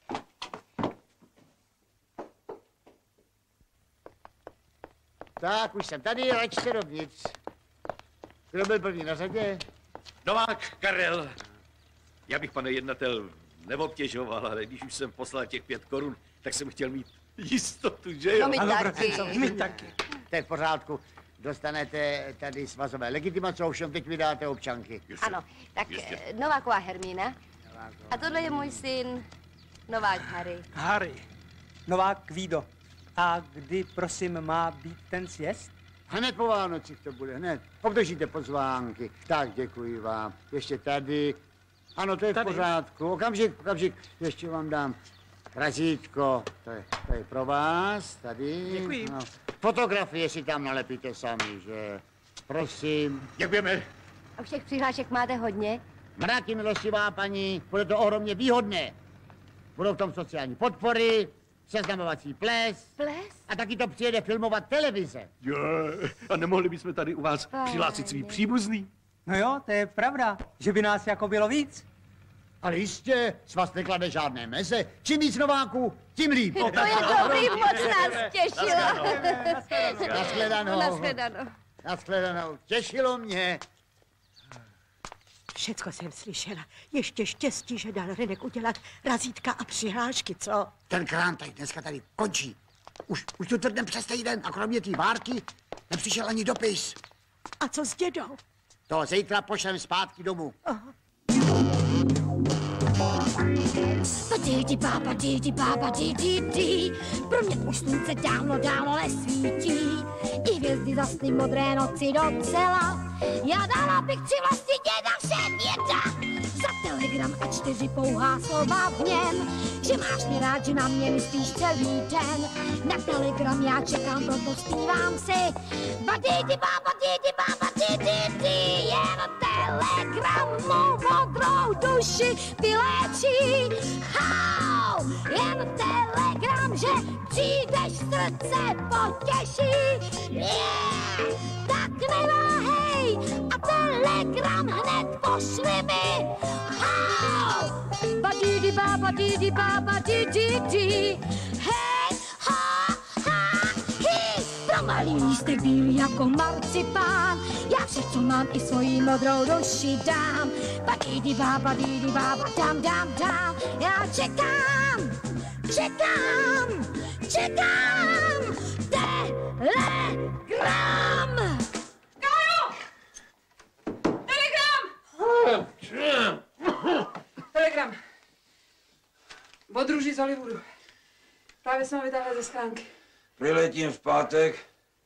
Tak, už jsem tady, račte dovnitř. Kdo byl první na řadě? Novák Karel. Já bych, pane jednatel, neobtěžoval, ale když už jsem poslal těch pět korun, tak jsem chtěl mít jistotu, že jo? No my Ano, taky. prosím, my taky. To je v pořádku. Dostanete tady svazové legitimace, ovšem teď vydáte občanky. Ano, tak eh, Nováková Hermína. A tohle je můj syn Novák Harry. Harry. Novák Guido. A kdy, prosím, má být ten sjezd? Hned po Vánocích to bude, hned. Obdržíte pozvánky. Tak, děkuji vám. Ještě tady. Ano, to je tady v pořádku. Okamžik, okamžik. Ještě vám dám razítko. To je, to je pro vás, tady. Děkuji. No. Fotografie si tam nalepíte sami, že? Prosím. Děkujeme. A všech přihlášek máte hodně? Mraky, milostivá paní, bude to ohromně výhodné. Budou v tom sociální podpory, seznamovací ples. Ples? A taky to přijede filmovat televize. Jo, a nemohli bychom tady u vás Páni. přihlásit svý příbuzný? No jo, to je pravda, že by nás jako bylo víc. Ale jistě, svaz neklade žádné meze. Čím víc Nováků, tím líp. To je dobrý, moc nás těšilo. Nashledanou. Nashledanou. Nashledanou. Těšilo mě. Všecko jsem slyšela. Ještě štěstí, že dal Renek udělat razítka a přihlášky, co? Ten krám tady dneska tady končí. Už, už tu tvrdem přes týden a kromě té várky nepřišel ani dopis. A co s dědou? To zítra pošlem zpátky domů. Aha. Didi baba, didi baba, didi di. Pro mě už slunce dávno, dávno nesvítí. I hvězdy zasny modré noci docela. Já dala bych tři vlastně děda všem věda. Za telegram a čtyři pouhá slova v něm. Že máš mě rád, že na mě myslíš celý den. Na telegram já čekám, proto zpívám si. Ba didi baba, didi baba, didi di. Jen telegram mou modrou duši vyléčí. Hau, jen telegram, že přijdeš, srdce potěší. Yeah, tak neváhej a telegram hned pošli mi. Hau, ba didi baba, didi baba, didi di. Hej, ha, ha, hi. Pro malý lístek bílý jako marcipán. Já vše, co mám, i svoji modrou duši dám. Ba didi baba, didi baba, dám, dám, dám. Já čekám, čekám, čekám. Telegram! Kájo! Telegram! Telegram. Od Růži z Hollywoodu. Právě jsem ho vytáhla ze schránky. Přiletím v pátek.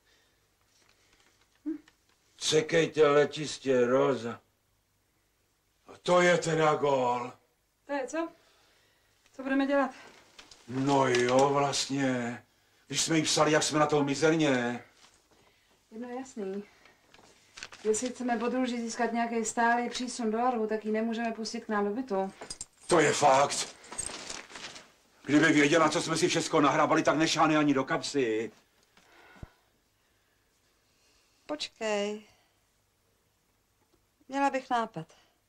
Čekejte letistě, Roza. A to je teda gól. To je co? Co budeme dělat? No jo, vlastně. Když jsme jí psali, jak jsme na tom mizerně. Jedno je jasný. Jestli chceme od Růži získat nějaký stálý přísun dolarů, tak ji nemůžeme pustit k nám do bytu. To je fakt. Kdyby věděla, co jsme si všechno nahrávali, tak nešáhne ani do kapsy. Počkej. Měla bych nápad.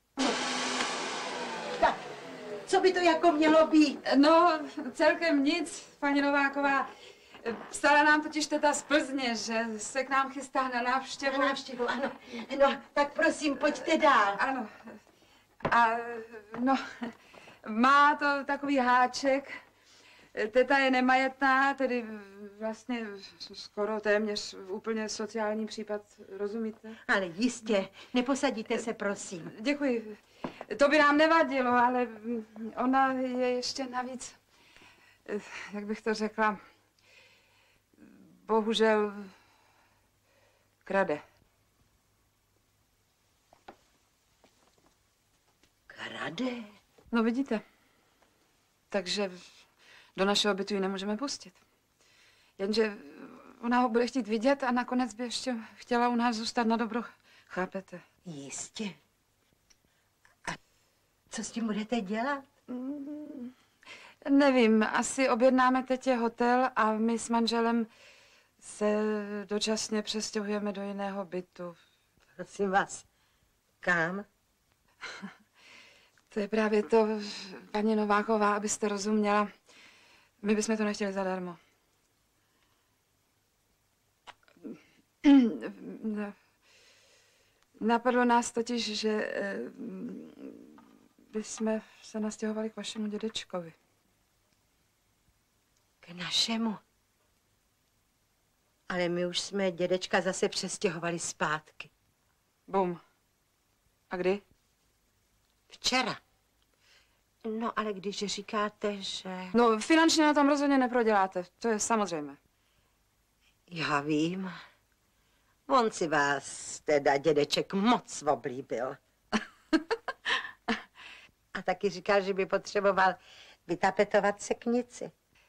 Tak, co by to jako mělo být? No, celkem nic, paní Nováková. Psala nám totiž teta z Plzně, že se k nám chystá na návštěvu. Na návštěvu, ano. No, tak prosím, pojďte dál. Ano. A no, má to takový háček. Teta je nemajetná, tedy vlastně skoro téměř úplně sociální případ, rozumíte? Ale jistě, neposadíte se, prosím. Děkuji. To by nám nevadilo, ale ona je ještě navíc, jak bych to řekla, bohužel krade. Krade? No vidíte. Takže do našeho bytu ji nemůžeme pustit. Jenže ona ho bude chtít vidět a nakonec by ještě chtěla u nás zůstat na dobro. Chápete? Jistě. A co s tím budete dělat? Mm, nevím, asi objednáme tetě hotel a my s manželem se dočasně přestěhujeme do jiného bytu. Prosím vás, kam? To je právě to, paní Nováková, abyste rozuměla. My bychom to nechtěli zadarmo. Napadlo nás totiž, že bychom se nastěhovali k vašemu dědečkovi. K našemu? Ale my už jsme dědečka zase přestěhovali zpátky. Bum. A kdy? Včera. No, ale když říkáte, že... No, finančně na tom rozhodně neproděláte, to je samozřejmé. Já vím. On si vás, teda dědeček, moc oblíbil. A taky říkal, že by potřeboval vytapetovat seknici.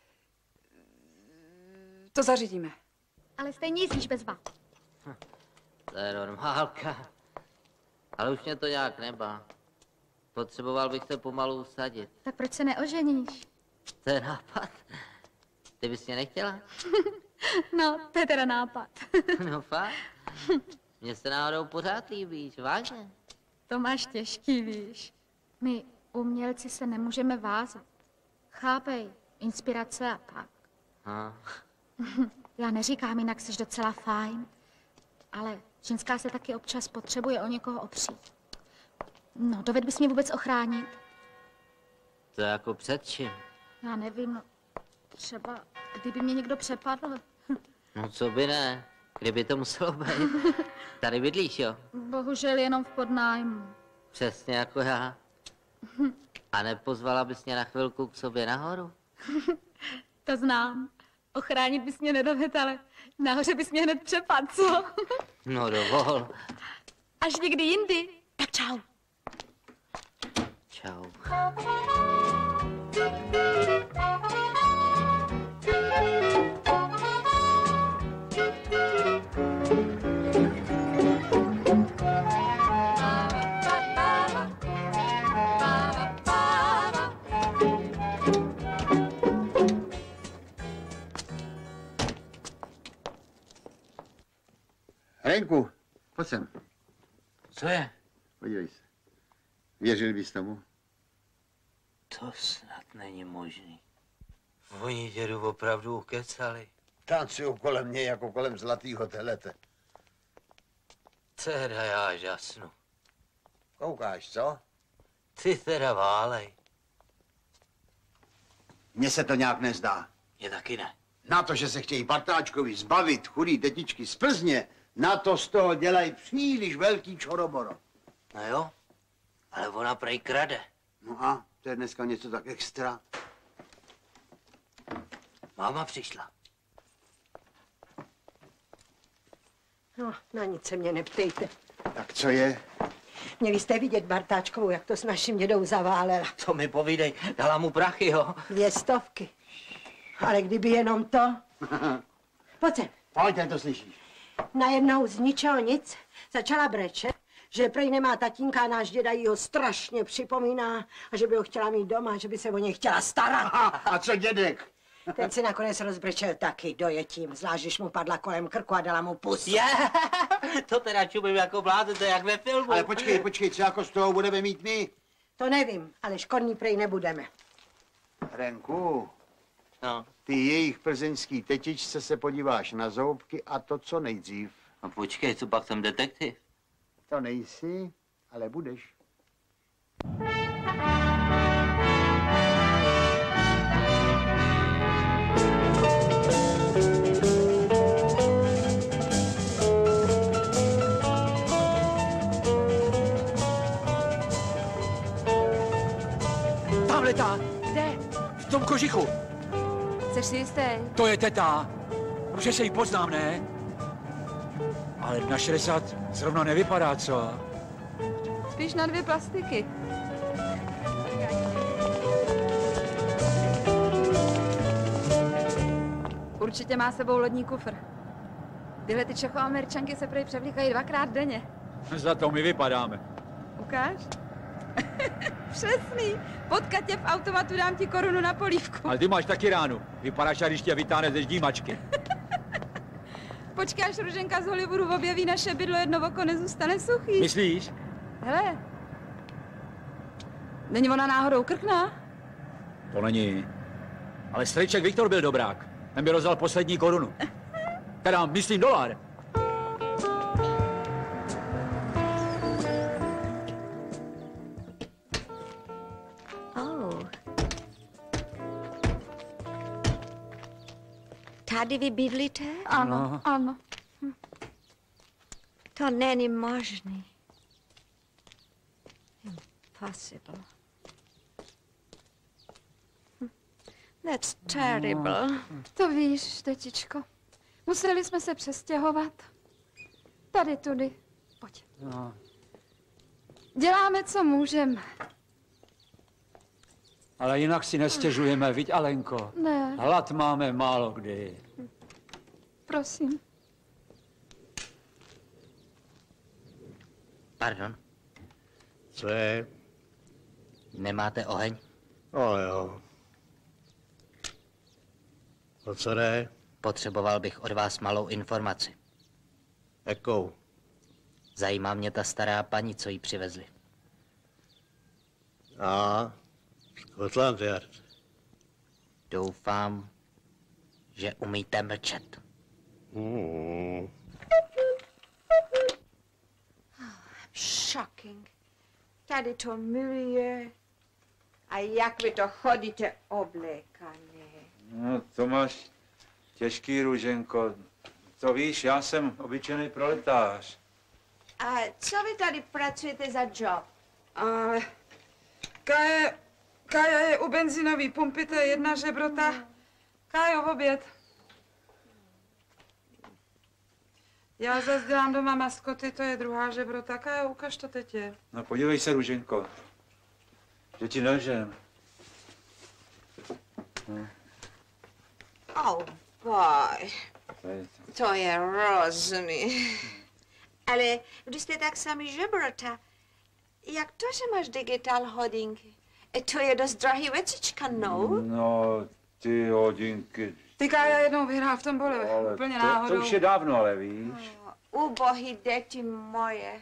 To zařídíme. Ale stejně jezdíš bez vás. To je normálka. Ale už mě to nějak nebá. Potřeboval bych se pomalu usadit. Tak proč se neoženíš? To je nápad. Ty bys mě nechtěla? No, to je teda nápad. No fakt? Mně se náhodou pořád líbíš, vážně. To máš těžký, víš. My, umělci, se nemůžeme vázat. Chápej, inspirace a tak. Ha. Já neříkám, jinak jsi docela fajn, ale ženská se taky občas potřebuje o někoho opřít. No, doved bys mě vůbec ochránit? To je jako před čím? Já nevím, no, třeba kdyby mě někdo přepadl. No co by ne, kdyby to muselo být. Tady bydlíš, jo? Bohužel jenom v podnájmu. Přesně jako já. A nepozvala bys mě na chvilku k sobě nahoru? To znám. Ochránit bys mě nedovedl, ale nahoře bys mě hned přepadl, co? No dovol. Až někdy jindy. Tak čau. Čau. Renku, pojď sem. Co je? Podívej se. Věřil bys tomu? To snad není možný. Oni dědu opravdu ukecali. Tancují kolem něj jako kolem zlatýho telete. Teda já žasnu. Koukáš, co? Ty teda válej. Mně se to nějak nezdá. Mně taky ne. Na to, že se chtějí partáčkovi zbavit chudý tetičky z Plzně, na to z toho dělají příliš velký čoroboro. No jo, ale ona prej krade. No a to je dneska něco tak extra. Máma přišla. No, na nic se mě neptejte. Tak co je? Měli jste vidět Bartáčkovou, jak to s naším dědou zaválela. To mi povídej, dala mu prachy, jo? Dvě stovky. Ale kdyby jenom to... Pojď sem. Pojďte, to slyšíš. Najednou z ničeho nic začala brečet, že prej nemá tatínka a náš děda jí ho strašně připomíná a že by ho chtěla mít doma, že by se o něj chtěla starat. A co dědek? Ten si nakonec rozbrečel taky dojetím, zvlášť, když mu padla kolem krku a dala mu pusu. Je, to teda čumím jako blázen, to je jak ve filmu. Ale počkej, počkej, co jako z toho budeme mít my? To nevím, ale škodní prej nebudeme. Renku, no. Ty jejich plzeňský tetičce se podíváš na zoubky a to co nejdřív. No počkej, co pak jsem detektiv? To nejsi, ale budeš. Tamhle ta, Kde? v tom kožichu. Jsi si jistý? To je teta. Protože se jí poznám, ne? Ale na šedesát zrovna nevypadá, co? Spíš na dvě plastiky. Určitě má sebou lodní kufr. Tyhle ty Čechoameričanky se prej převlíkají dvakrát denně. Za to my vypadáme. Ukáž? Přesný. Potkat tě v automatu, dám ti korunu na polívku. Ale ty máš taky ránu. Vypadáš, když tě vytáhne ze ždímačky. Počkej, až Ruženka z Hollywoodu objeví naše bydlo, jedno oko nezůstane suchý. Myslíš? Hele. Není ona náhodou krkná? To není. Ale strejček Viktor byl dobrák. Ten by rozdal poslední korunu. Teda, myslím dolar. Oh. Tady vy bydlíte? Ano, No. ano. Hm. To není možný. Impossible. Hm. That's terrible. To víš, tetičko. Museli jsme se přestěhovat. Tady tudy. Pojď. No. Děláme, co můžeme. Ale jinak si nestěžujeme, viď, Alenko? Ne. Hlad máme málo kdy. Prosím. Pardon, Co je? nemáte oheň? No jo. O co jde? Potřeboval bych od vás malou informaci. Jakou? Zajímá mě ta stará paní, co jí přivezli. A, Scotland Yard. Doufám, že umíte mlčet. Hmm. Shocking. Tady to miluje. A jak vy to chodíte oblékané. No, to máš těžký, Růženko. To víš, já jsem obyčejný proletář. A co vy tady pracujete za job? Ale Kaja, Kaja je u benzinový pumpy, to je jedna žebrota. Kájo, v oběd. Já zase dělám doma maskoty, to je druhá žebrota. Kájo, ukaž to tetě. No podívej se, Růženko, že ti nelžem. No. Oh boy, Tady. to je hrozný. Ale když jste tak sami žebrota, jak to, že máš digital hodinky? E to je dost drahý věcička, no? No, ty hodinky. Ty Kája jednou vyhrál v tom bole, Ale úplně to, náhodou. to už je dávno, ale víš. Ubohý děti moje.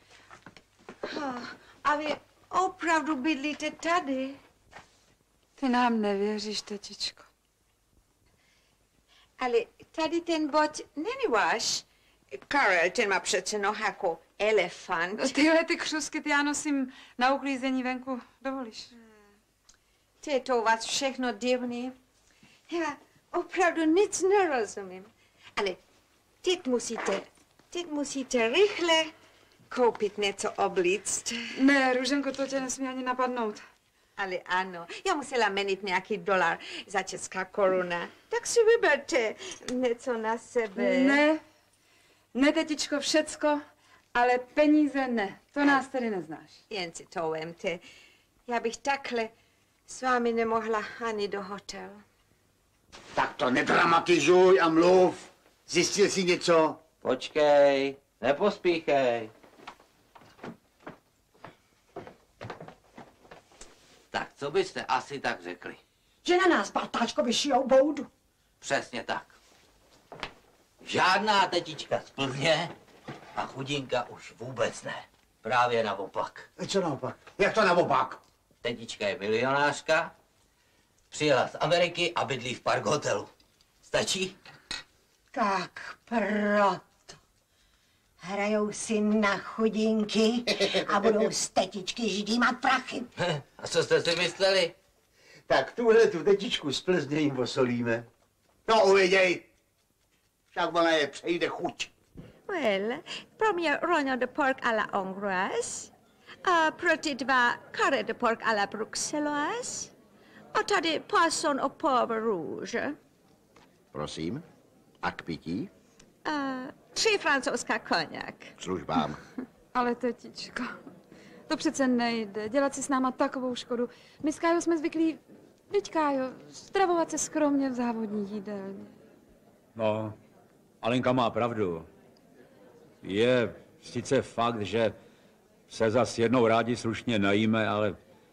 A vy opravdu bydlíte tady? Ty nám nevěříš, tetičko. Ale tady ten bod není váš. Karel, ten má přece noh jako elefant. Tyhle ty křusky ty já nosím na uklízení venku, dovolíš? To je to u vás všechno divný. Já opravdu nic nerozumím. Ale teď musíte, teď musíte rychle koupit něco oblíct. Ne, Růženko, to tě nesmí ani napadnout. Ale ano, já musela měnit nějaký dolar za česká koruna. Tak si vyberte něco na sebe. Ne, ne, tetičko, všecko, ale peníze ne. To nás tedy neznáš. Jen si to vemte. Já bych takhle s vámi nemohla ani do hotelu. Tak to nedramatizuj a mluv. Zjistil jsi něco? Počkej, nepospíchej. Tak, co byste asi tak řekli? Že na nás, Bartáčkovi, šijou boudu. Přesně tak. Žádná tetička z Plzně a chudinka už vůbec ne. Právě naopak. Co naopak? Jak to naopak? Tetička je milionářka, přijela z Ameriky a bydlí v park hotelu. Stačí? Tak proto. Hrajou si na chudinky a budou z tetičky ždímat prachy. A co jste si mysleli? Tak tuhle tu tetičku z Plzně jim posolíme. No uviděj. Však ona je přejde chuť. Well, pro mě Rono de porc à la hongroise, a pro ty dva carré de porc à la bruxelloise, a tady poisson au poivre rouge. Prosím, a k pití? A tři francouzská koněk. Službám. Ale tetičko, to přece nejde. Dělat si s náma takovou škodu. My s Kájou jsme zvyklí, viď Kájo, stravovat se skromně v závodní jídelně. No, Alenka má pravdu. Je sice fakt, že se zas jednou rádi slušně najíme, ale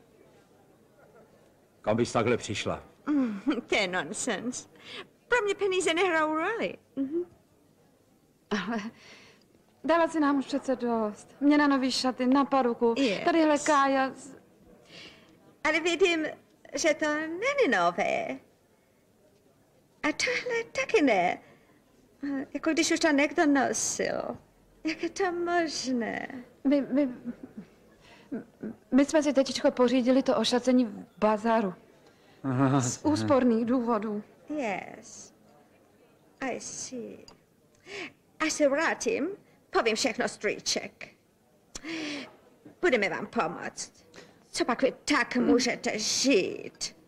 kam bys takhle přišla? Mm, to je nonsens. Pro mě peníze nehrajou roli. Mhm. Ale dávat si nám už přece dost. Mě na nový šaty, na paruku, Yes. tadyhle Kája. Ale vidím, že to není nové. A tohle taky ne. Jako když už to někdo nosil. Jak je to možné? My, my, my jsme si tetičko pořídili to ošacení v bazaru. Z úsporných důvodů. Yes. I see. Až se vrátím, povím všechno strýček. Budeme vám pomoct. Co pak vy tak můžete žít?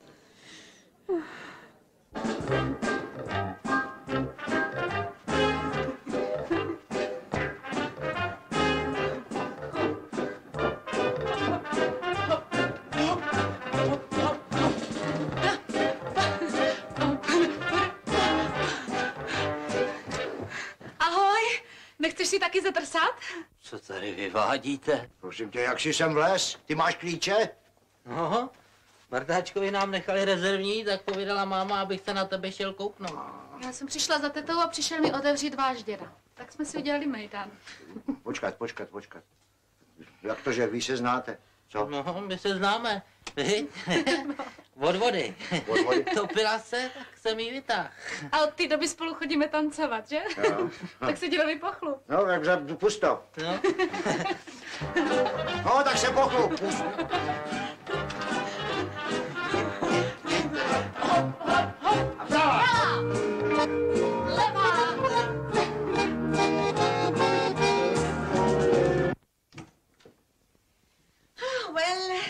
Ahoj, nechceš si taky zatrsat? Co tady vyvádíte? Prosím tě, jak jsi sem vlez? Ty máš klíče? No, Martáčkovi nám nechali rezervní, tak povídala máma, abych se na tebe šel kouknout. Já jsem přišla za tetou a přišel mi otevřít váš děda. Tak jsme si udělali mejdan. Počkat, počkat, počkat. Jak to, že vy se znáte? Co? No, my se známe. Viď? Od vody. Od vody? Topila se, tak jsem jí vytáhl. A od té doby spolu chodíme tancovat, že? Jo. Tak se dělali pochlup. No, tak za, pust to. No. No, tak se pochlup. Pust. Well,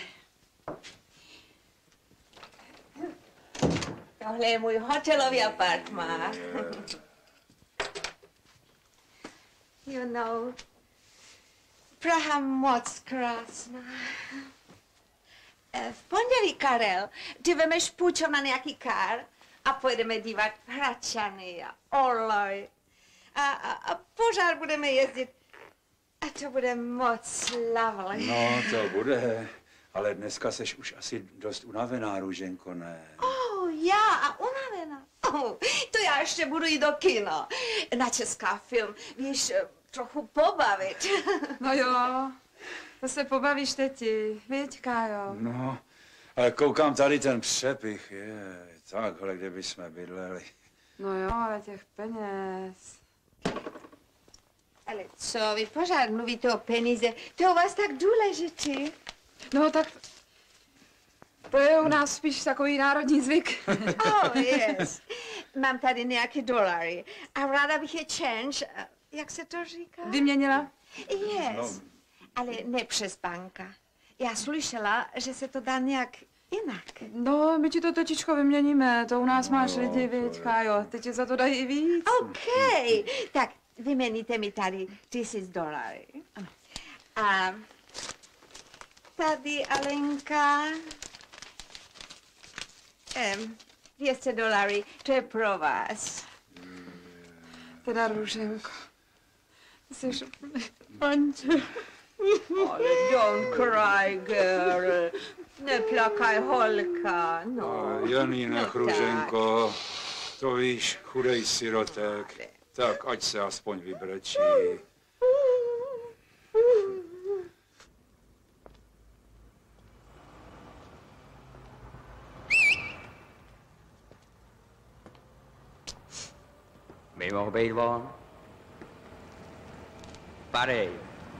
tohle je můj hotelový apartmán. You know, Praha moc krásná. V pondělí, Karel, ty vemeš půjčov na nějaký kar a pojedeme dívat Hradčany a Orloj. A, a, a pořád budeme jezdit. A to bude moc lovely. No, to bude. Ale dneska seš už asi dost unavená, Růženko, ne? Oh, já a unavená. Oh, to já ještě budu jít do kina. Na česká film, víš, trochu pobavit. No jo, to se pobavíš teti, viď, Kájo? No, ale koukám tady ten přepich, je, takhle, kde bychom bydleli. No jo, ale těch peněz. Ale co, vy pořád mluvíte o peníze, to je u vás tak důležitý. No tak to je u nás spíš takový národní zvyk. Oh, yes. Mám tady nějaké dolary a ráda bych je change, jak se to říká? Vyměnila? Yes, No. ale ne přes banka. Já slyšela, že se to dá nějak jinak. No, my ti to tetičko vyměníme, to u nás máš lidi, viď, Kájo, teď ti za to dají i víc. OK, tak vyměníte mi tady tisíc dolarů. A tady Alenka, em, dvě stě dolarů, to je pro vás. Teda, Růženko, ty jsi úplně panče. Ale don't cry, girl. Neplakaj, holka, no. Janínek, No Růženko, to víš, chudej sirotek, tak ať se aspoň vybrečí. By mohl být von? Padej.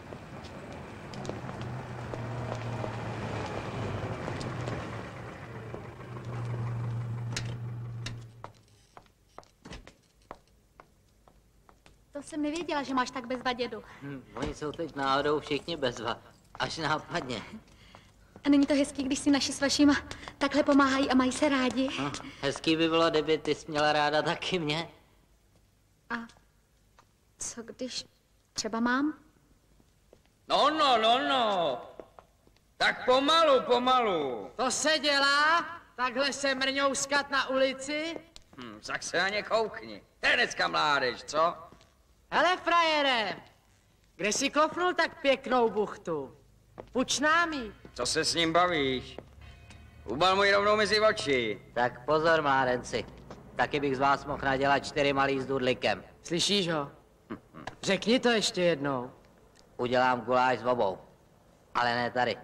To jsem nevěděla, že máš tak bezva dědu. Hm, oni jsou teď náhodou všichni bezva. Až nápadně. A není to hezký, když si naši s vašima takhle pomáhají a mají se rádi? No, hezký by bylo, kdyby ty jsi měla ráda taky mě. A co když třeba mám? No, no, no, no. Tak pomalu, pomalu. To se dělá? Takhle se mrňouskat na ulici? Hm, tak se na ně koukni. To je dneska mládež, co? Hele, frajere, kde jsi klofnul tak pěknou buchtu? Půjč námi. Co se s ním bavíš? Ubal mu ji rovnou mezi oči. Tak pozor, mládenci. Taky bych z vás mohl nadělat čtyři malý s dudlikem. Slyšíš ho? Řekni to ještě jednou. Udělám guláš s obou. Ale ne tady.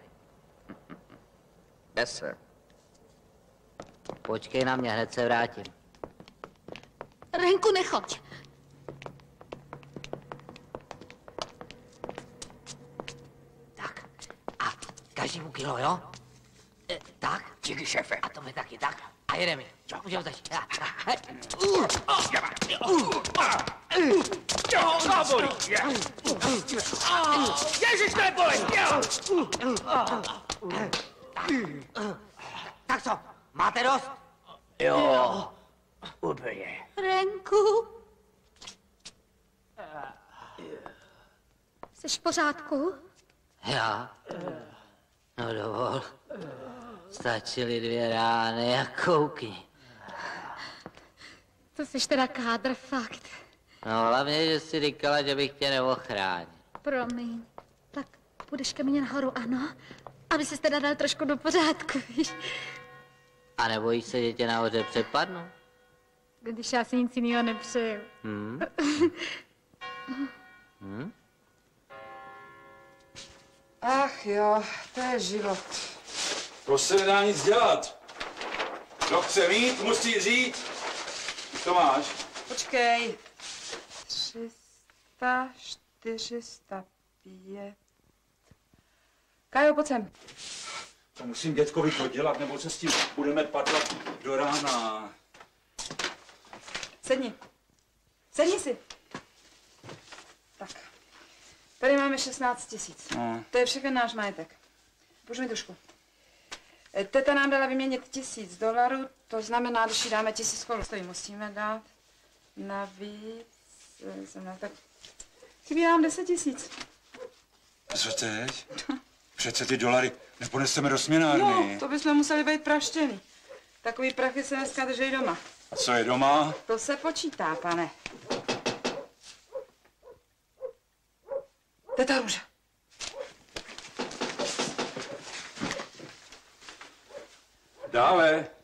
Yes, sir. Počkej na mě, hned se vrátím. Renku, nechoď. Každému kilo, jo? E, tak? Díky, šéfe. A to mi taky, tak? A jedeme. Můžeme začít. Ježiš, to je bolest! Tak co, máte dost? Jo, úplně. Renku. Jsi v pořádku? Já? No dovol. Stačily dvě rány a koukni. To jsi teda kádr, fakt. No hlavně, že jsi říkala, že bych tě neochránil. Promiň. Tak půjdeš ke mně nahoru, ano? Aby ses teda dal trošku do pořádku, víš? A nebojíš se, že tě nahoře přepadnu? Když já si nic jiného nepřeju. Hmm? Hmm? Ach jo, to je život. To se nedá nic dělat. Kdo chce mít, musí vzít. To máš. Počkej. tři sta, čtyři sta pět. Kájo, pojď sem. To musím dětkovi podělat, nebo se s tím budeme padlat do rána. Sedni. Sedni si. Tak. Tady máme šestnáct tisíc. No. To je všechno náš majetek. Půjď mi tušku. Teta nám dala vyměnit tisíc dolarů, to znamená, když jí dáme tisíc korun, to jí musíme dát. Navíc, no, tak chybí nám deset tisíc. A co teď? Přece ty dolary neponeseme do směnárny. No, to bychom museli být praštěný. Takový prachy se dneska drží doma. A co je doma? To se počítá, pane. Teta Růža. Dále.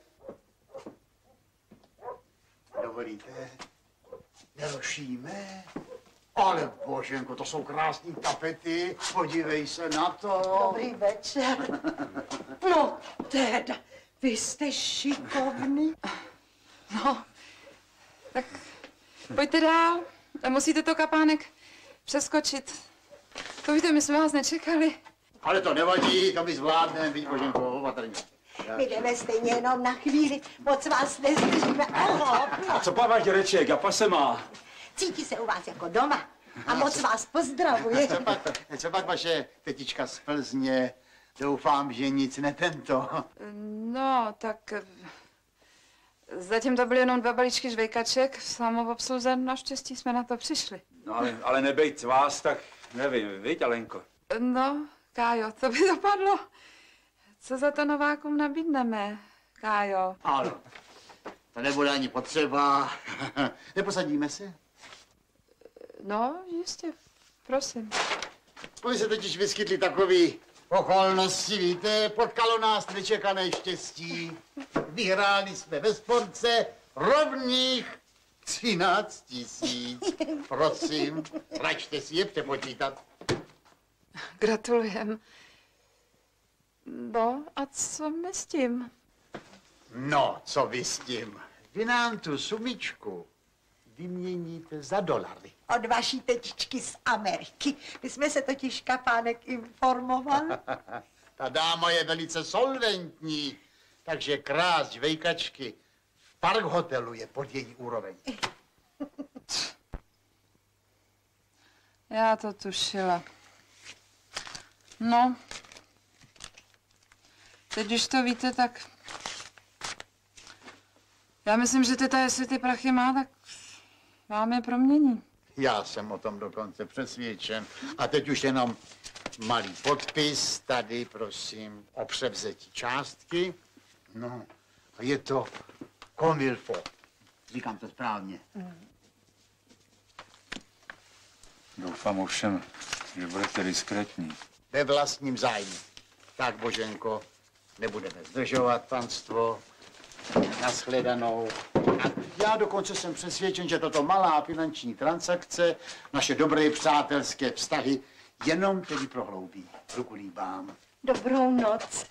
Dovolíte? Nerušíme? Ale boženko, to jsou krásný tapety. Podívej se na to. Dobrý večer. No, teda, vy jste šikovný. No, tak pojďte dál. Musíte to, kapánek, přeskočit. To víte, my jsme vás nečekali. Ale to nevadí, to my zvládneme, víš, boženko, opatrně. My jdeme stejně jenom na chvíli, moc vás nezdržíme. A co pan váš dědeček, jak se má? Cítí se u vás jako doma a moc vás pozdravuje. Co pak, co pak vaše tetička z Plzně? Doufám, že nic netento. No, tak zatím to byly jenom dva balíčky žvejkaček v samoobsluze, naštěstí jsme na to přišli. No ale, ale nebejt vás, tak nevím, viď, Alenko? No, Kájo, to by dopadlo. Co za to Novákům nabídneme, Kájo? Ano, to nebude ani potřeba. Neposadíme se? No, jistě, prosím. Oni se totiž vyskytly takový okolnosti, víte, potkalo nás nečekané štěstí. Vyhráli jsme ve sportce rovných třináct tisíc. Prosím, račte si je přepočítat. Gratulujem. No, a co my s tím? No, co vy s tím? Vy nám tu sumičku vyměníte za dolary. Od vaší tetičky z Ameriky. My jsme se totiž, kapánek, informovali. Ta dáma je velice solventní, takže krás žvejkačky v Park hotelu je pod její úroveň. Já to tušila. No, teď, když to víte, tak já myslím, že teta, jestli ty prachy má, tak vám je promění. Já jsem o tom dokonce přesvědčen. A teď už jenom malý podpis tady, prosím, o převzetí částky. No, a je to comme il faut. Říkám to správně. Doufám ovšem, že budete diskrétní. Ve vlastním zájmu. Tak, Boženko, nebudeme zdržovat panstvo. Nashledanou. A já dokonce jsem přesvědčen, že toto malá finanční transakce naše dobré přátelské vztahy jenom tedy prohloubí. Ruku líbám. Dobrou noc.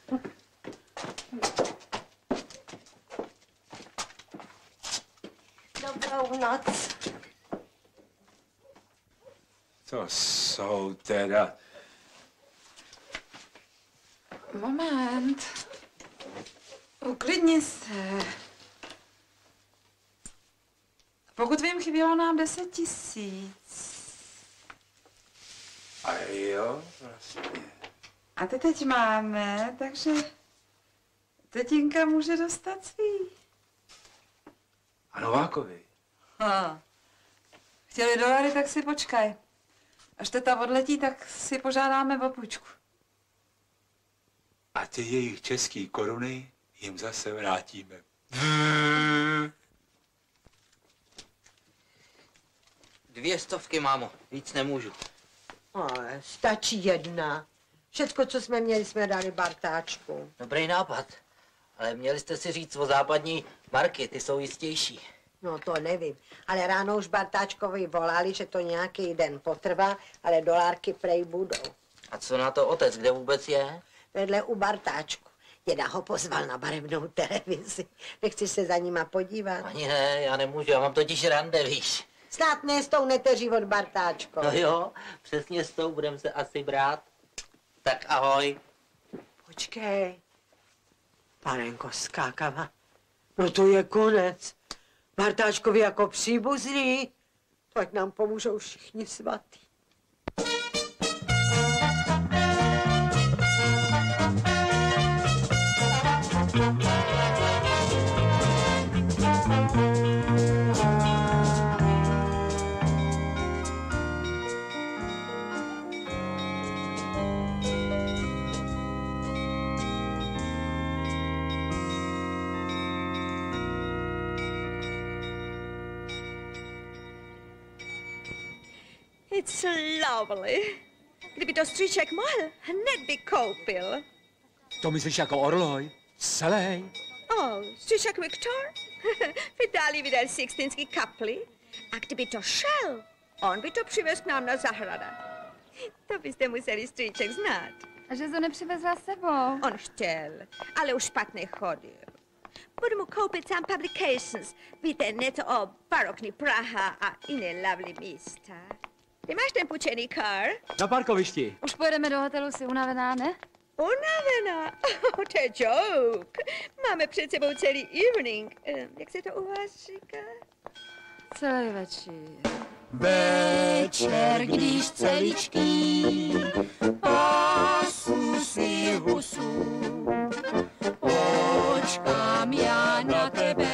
Dobrou noc. To jsou teda... Moment. Uklidni se. Pokud vím, chybělo nám deset tisíc. A jo, vlastně. A ty teď máme, takže tetinka může dostat svý. A Novákovi? Ha. Chtěli dolary, tak si počkaj. Až teta odletí, tak si požádáme o půjčku. A ty jejich český koruny jim zase vrátíme. Dvě stovky, mámo. Víc nemůžu. Ale stačí jedna. Všecko, co jsme měli, jsme dali Bartáčku. Dobrý nápad. Ale měli jste si říct o západní marky, ty jsou jistější. No to nevím, ale ráno už Bartáčkovi volali, že to nějaký den potrvá, ale dolárky prej budou. A co na to otec, kde vůbec je? Vedle u Bartáčku. Děda ho pozval na barevnou televizi. Nechceš se za nima podívat? Ani ne, já nemůžu, já mám totiž rande, víš. Snad ne s tou neteří od Bartáčko. No jo, přesně s tou budem se asi brát. Tak ahoj. Počkej. Panenko skákava. No to je konec. Bartáčkovi jako příbuzný. Tak nám pomůžou všichni svatý. It's lovely. Kdyby to stříček mohl, hned by koupil. To myslíš jako orloj? Celý? Oh, stříček Viktor? V Itálii vydal Sixtinský kapli. A kdyby to šel, on by to přivez k nám na zahrada. To byste museli stříček znát. A že to nepřivezla s sebou? On chtěl, ale už špatně chodil. Budu mu koupit sám publications. Víte, něco o barokní Praha a jiné lovely místa. Ty máš ten půjčený kar? Na parkovišti. Už pojedeme do hotelu, jsi unavená, ne? Unavená? Oh, to je joke. Máme před sebou celý evening. Jak se to u vás říká? Celý večer. Večer, když celičký pasu si husu, počkám já na tebe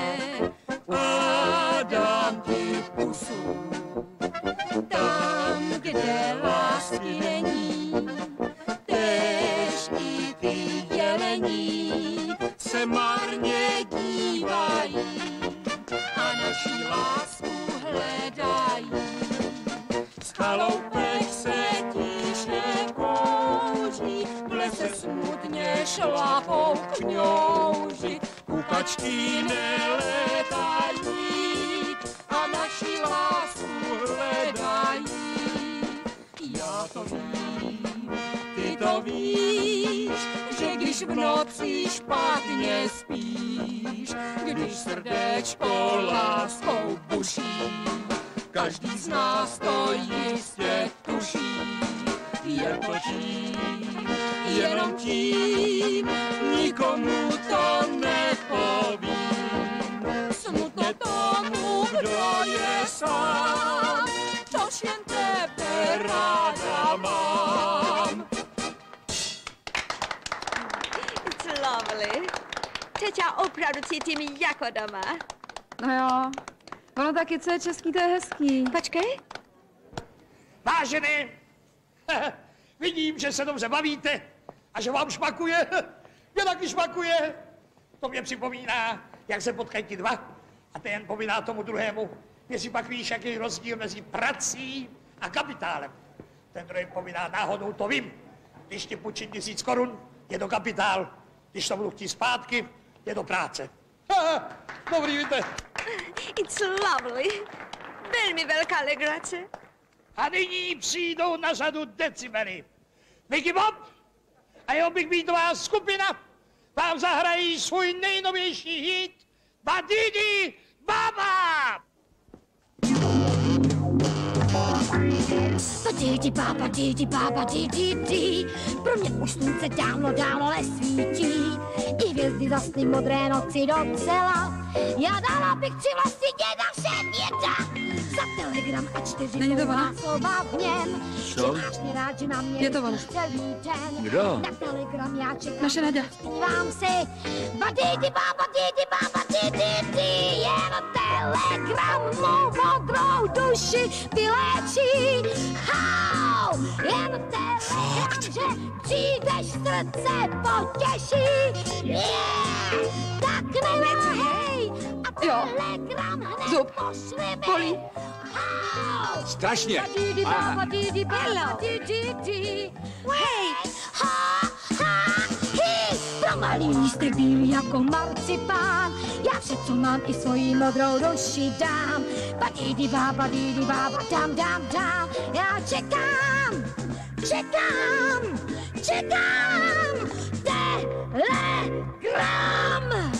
a dám ti pusu. Tam, kde lásky není, tež i ty jelení se marně dívají a naši lásku hledají. Z chaloupek se tiše kouří, v lese smutně šlapou kňouři, kukačky neletají a naši lásku hledají. Já to vím, ty to víš, že když v noci špatně spíš, když srdéčko láskou buší, každý z nás to jistě tuší. Je to tím, jenom tím, nikomu to nepovím. Smutno tomu, kdo je sám, tož jen tebe ráda mám. It's lovely. Teď já opravdu cítím jako doma. No jo. Ono taky, co je český, to je hezký. Počkej. Vážený, vidím, že se dobře bavíte a že vám šmakuje. Mě taky šmakuje. To mě připomíná, jak se potkají ti dva a ten povídá tomu druhému. Jestli pak víš, jaký je rozdíl mezi prací a kapitálem. Ten druhý povídá, náhodou to vím. Když ti půjčím tisíc korun, je to kapitál. Když to budu chtít zpátky, je to práce. Aha, dobrý, víte. It's lovely. Velmi velká legrace. A nyní přijdou na řadu decibely. Mickey Bob a jeho Big Beatová skupina vám zahrají svůj nejnovější hit Badidi Baba! Badidi baba, didi baba, didi di. Pro mě už slunce dávno, dávno nesvítí. I hvězdy zasny modré noci docela. Já dala bych tři vlastnit jedna předměta. Za telegram a čtyři pouhá slova v něm. Co? Že máš mě rád, že na mě Je to on. celý den. Kdo? Na telegram já čekám. Naše Naďa. Zpívám si. Badidi baba, didi baba, didi di. Jen telegram mou modrou duši vyléčí. Hau! Jen telegram, že přijdeš, srdce potěší. Yeah! Tak neváhej a telegram hned Zub. pošli mi. Bolí. Hau! Strašně. Badidi baba, didi baba, didi di. Hej! Ha! Ha! Hi! Pro malý lístek bílý jako marcipán. Já vše, co mám, i svoji modrou duši dám. Badidi baba, didi baba, dám, dám, dám. Já čekám, čekám, čekám. Telegram!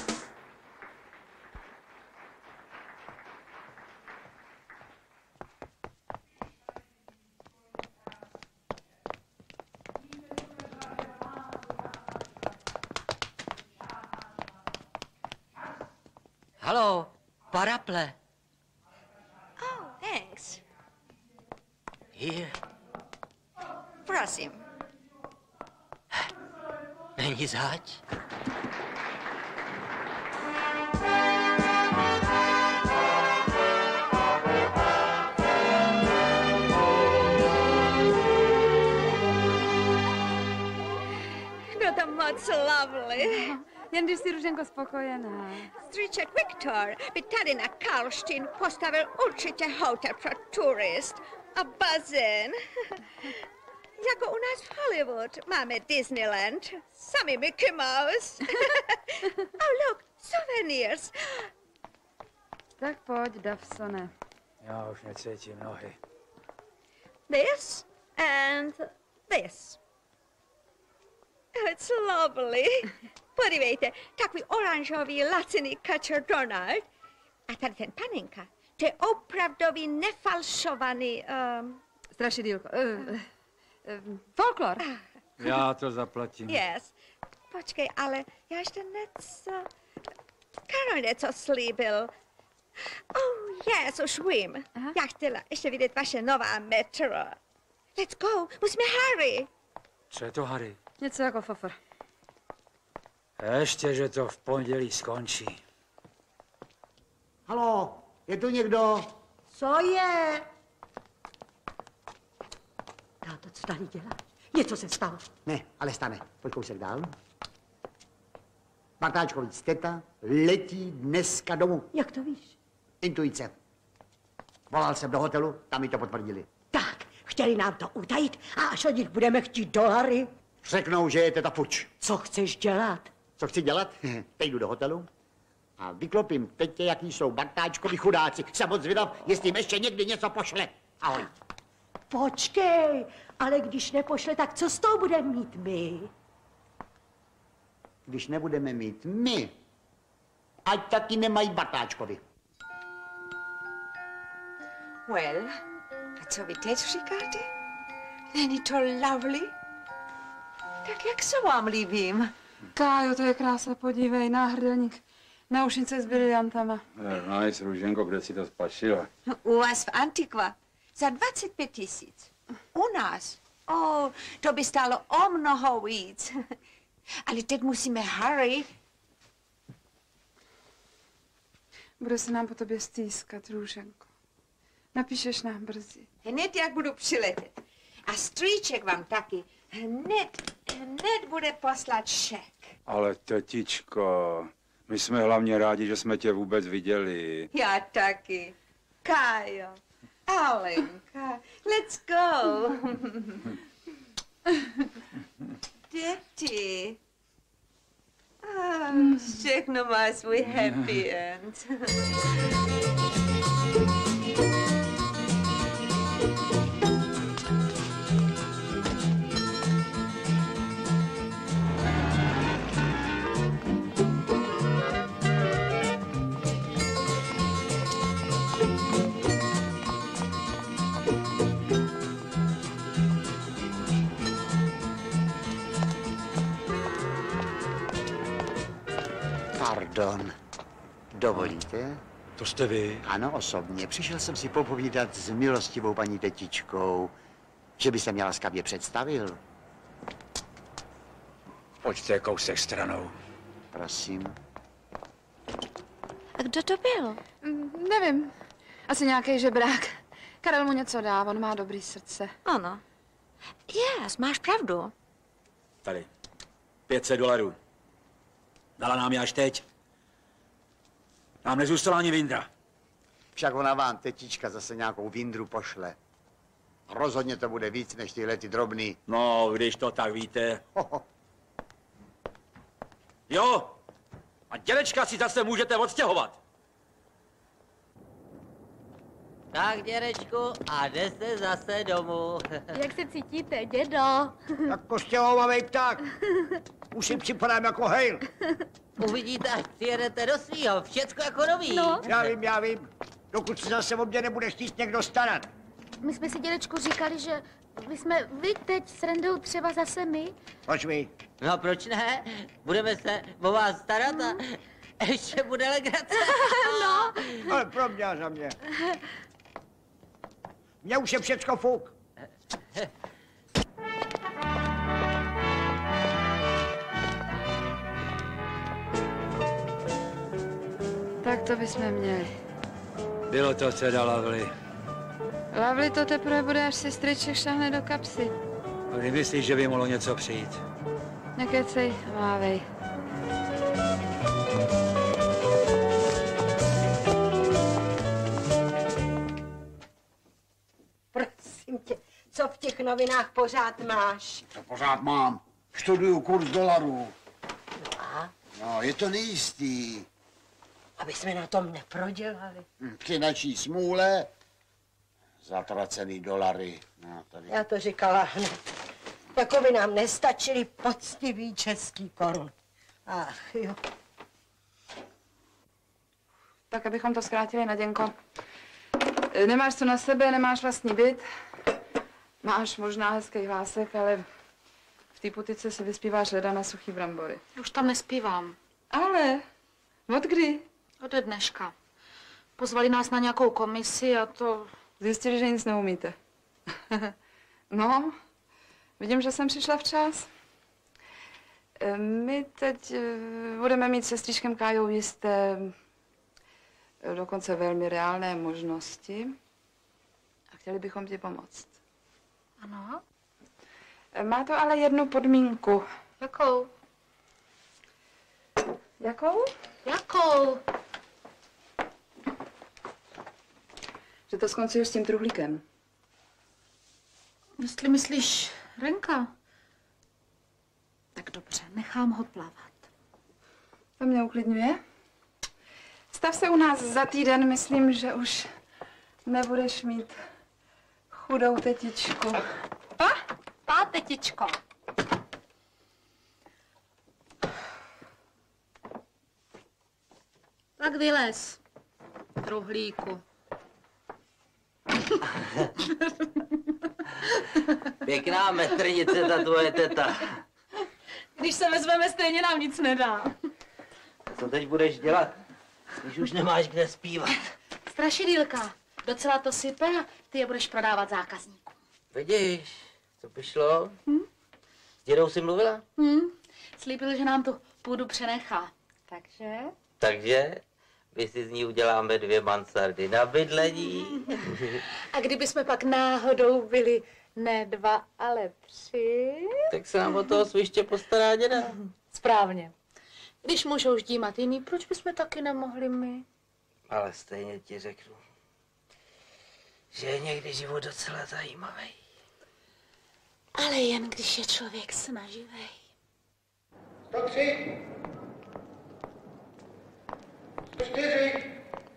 Haló, paraple. Oh, thanks. Here. Prosím. Není zač. Bylo to moc lovely. Jen když jsi, Růženko, spokojená. Strýček Viktor by tady na Karlštejn postavil určitě hotel pro turist a bazén. Jako u nás v Hollywood máme Disneyland, sami Mickey Mouse. Oh, look, souvenirs. Tak pojď, Davsone. Já už necítím nohy. This and this. Oh, it's lovely. Podívejte, takový oranžový laciný kačer Donald. A tady ten panenka. To je opravdový nefalšovaný... Um... Strašidýlko. Uh, uh, uh, folklor. Já to zaplatím. Yes. Počkej, ale já ještě něco... Karol něco slíbil. Oh, yes, už vím. Aha. Já chtěla ještě vidět vaše nová metro. Let's go, musíme Harry. Co je to, Harry? Něco jako fofr. Ještě, že to v pondělí skončí. Haló, je tu někdo? Co je? Táto, co tady děláš? Něco se stalo. Ne, ale stane. Pojď kousek dál. Bartáčkový teta letí dneska domů. Jak to víš? Intuice. Volal jsem do hotelu, tam mi to potvrdili. Tak, chtěli nám to utajit a až od nich budeme chtít dolary. Řeknou, že je teta fuč. Co chceš dělat? Co chci dělat? Teď jdu do hotelu a vyklopím tetě, jaký jsou Bartáčkovi chudáci. Jsem moc zvědav, jestli jim ještě někdy něco pošle. Ahoj. Počkej, ale když nepošle, tak co s tou budeme mít my? Když nebudeme mít my, ať taky nemají Bartáčkovi. Well, a co vy teď říkáte? Není to lovely? Tak jak se vám líbím? Kájo, to je krása, podívej, náhrdelník. Náušnice s briliantama. Nice, Růženko, kde si to spašila? U vás v Antiqua za dvacet pět tisíc. U nás? O, oh, to by stálo o mnoho víc. Ale teď musíme Harry. Bude se nám po tobě stýskat, Růženko. Napíšeš nám brzy. Hned, jak budu přiletět. A strýček vám taky hned, hned bude poslat šek. Ale tetičko, my jsme hlavně rádi, že jsme tě vůbec viděli. Já taky. Kájo, Alenka, let's go. Děti. Oh, všechno má svůj happy end. Pardon. Dovolíte? To jste vy? Ano, osobně. Přišel jsem si popovídat s milostivou paní tetičkou, že by se mě laskavě představil. Pojďte kousek stranou. Prosím. A kdo to byl? Mm, nevím. Asi nějaký žebrák. Karel mu něco dá, on má dobrý srdce. Ano. Yes, máš pravdu. Tady. pět set dolarů. Dala nám je až teď. Nám nezůstala ani vindra. Však ona vám tetička zase nějakou vindru pošle. Rozhodně to bude víc než tyhle ty drobný. No, když to tak víte. Jo, a dědečka si zase můžete odstěhovat. Tak, dědečku, a jde se zase domů. Jak se cítíte, dědo? Jako stěhovavej pták. Už si připadám jako hejl. Uvidíte, až přijedete do svýho, všecko jako nový. No. Já vím, já vím. Dokud se zase o mě nebude chtít někdo starat. My jsme si, dědečku, říkali, že my jsme vy teď s Rendou třeba zase my. Proč vy? No proč ne? Budeme se o vás starat a ještě bude legrace. No. Ale pro mě a za mě. Mně už je všecko fuk. Tak to bychom měli. Bylo to teda Lavli. Lavli to teprve bude, až si strýček šáhne do kapsy. Kdy myslíš, že by mohlo něco přijít? Nekecej, mávej. Prosím tě, co v těch novinách pořád máš? To pořád mám. Studuju kurz dolarů. A? No, je to nejistý. Aby jsme na tom neprodělali. Hm, Při naší smůle zatracený dolary. No, tady. Já to říkala hned. Jako by nám nestačily poctivý český korun. Ach jo. Tak, abychom to zkrátili, Naděnko. Nemáš co na sebe, nemáš vlastní byt. Máš možná hezký hlásek, ale v té putice si vyspíváš leda na suchý brambory. Už tam nespívám. Ale, od kdy? Ode dneška. Pozvali nás na nějakou komisi a to... Zjistili, že nic neumíte. No, vidím, že jsem přišla včas. My teď budeme mít se stříškem Kájou jisté, dokonce velmi reálné možnosti a chtěli bychom ti pomoct. Ano? Má to ale jednu podmínku. Jakou? Jakou? Jakou? Že to skončíš s tím truhlíkem. Jestli myslíš Renka, tak dobře, nechám ho plavat. To mě uklidňuje. Stav se u nás za týden, myslím, že už nebudeš mít chudou tetičku. Pa? Pa, tetičko. Tak vylez, truhlíku. Pěkná metrnice ta tvoje teta. Když se vezmeme, stejně nám nic nedá. Co teď budeš dělat, když už nemáš kde zpívat? Strašidýlka. Docela to sype a ty je budeš prodávat zákazníkům. Vidíš, co by šlo? Hm? S dědou jsi mluvila? Hm? Slíbil, že nám tu půdu přenechá. Takže? Takže my si z ní uděláme dvě mansardy na bydlení. A kdyby jsme pak náhodou byli ne dva, ale tři? Tak se nám o toho sviště postará děda. Správně. Když můžou ždímat jiný, proč bychom taky nemohli my? Ale stejně ti řeknu, že je někdy život docela zajímavý. Ale jen když je člověk snaživý. sto tři. sto čtyři.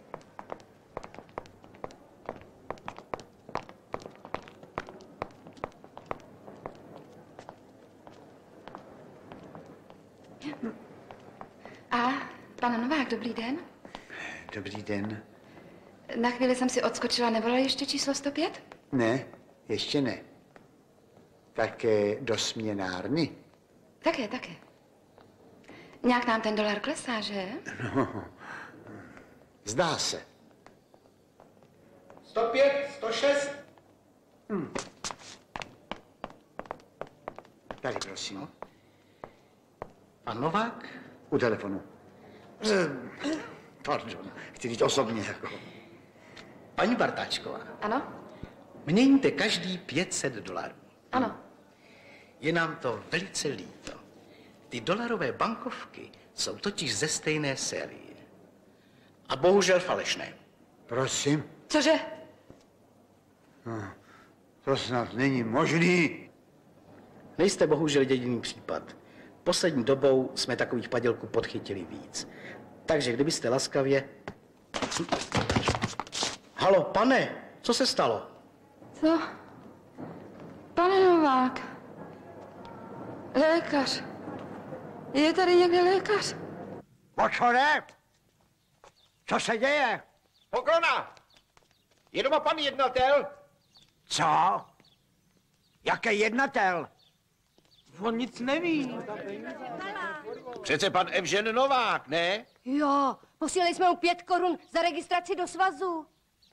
A, pane Novák, dobrý den. Dobrý den. Na chvíli jsem si odskočila, nevolali ještě číslo sto pět? Ne, ještě ne. Tak eh, do směnárny? Také, také. Nějak nám ten dolar klesá, že? No, zdá se. sto pět, sto šest. Hm. Tady, prosím. Pan Novák? U telefonu. Eh, Pardon, chci říct osobně jako. Paní Bartáčková, Ano? měníte každý pět set dolarů. Ano. Je nám to velice líto. Ty dolarové bankovky jsou totiž ze stejné série. A bohužel falešné. Prosím? Cože? No, to snad není možný. Nejste bohužel jediný případ. Poslední dobou jsme takových padělků podchytili víc. Takže kdybyste laskavě... Halo, pane, co se stalo? Co? Pane Novák. Lékař. Je tady někde lékař? O co jde? Co se děje? Poklona! Je doma pan jednatel? Co? Jaký jednatel? On nic neví. Přece pan Evžen Novák, ne? Jo, posílali jsme mu pět korun za registraci do svazu.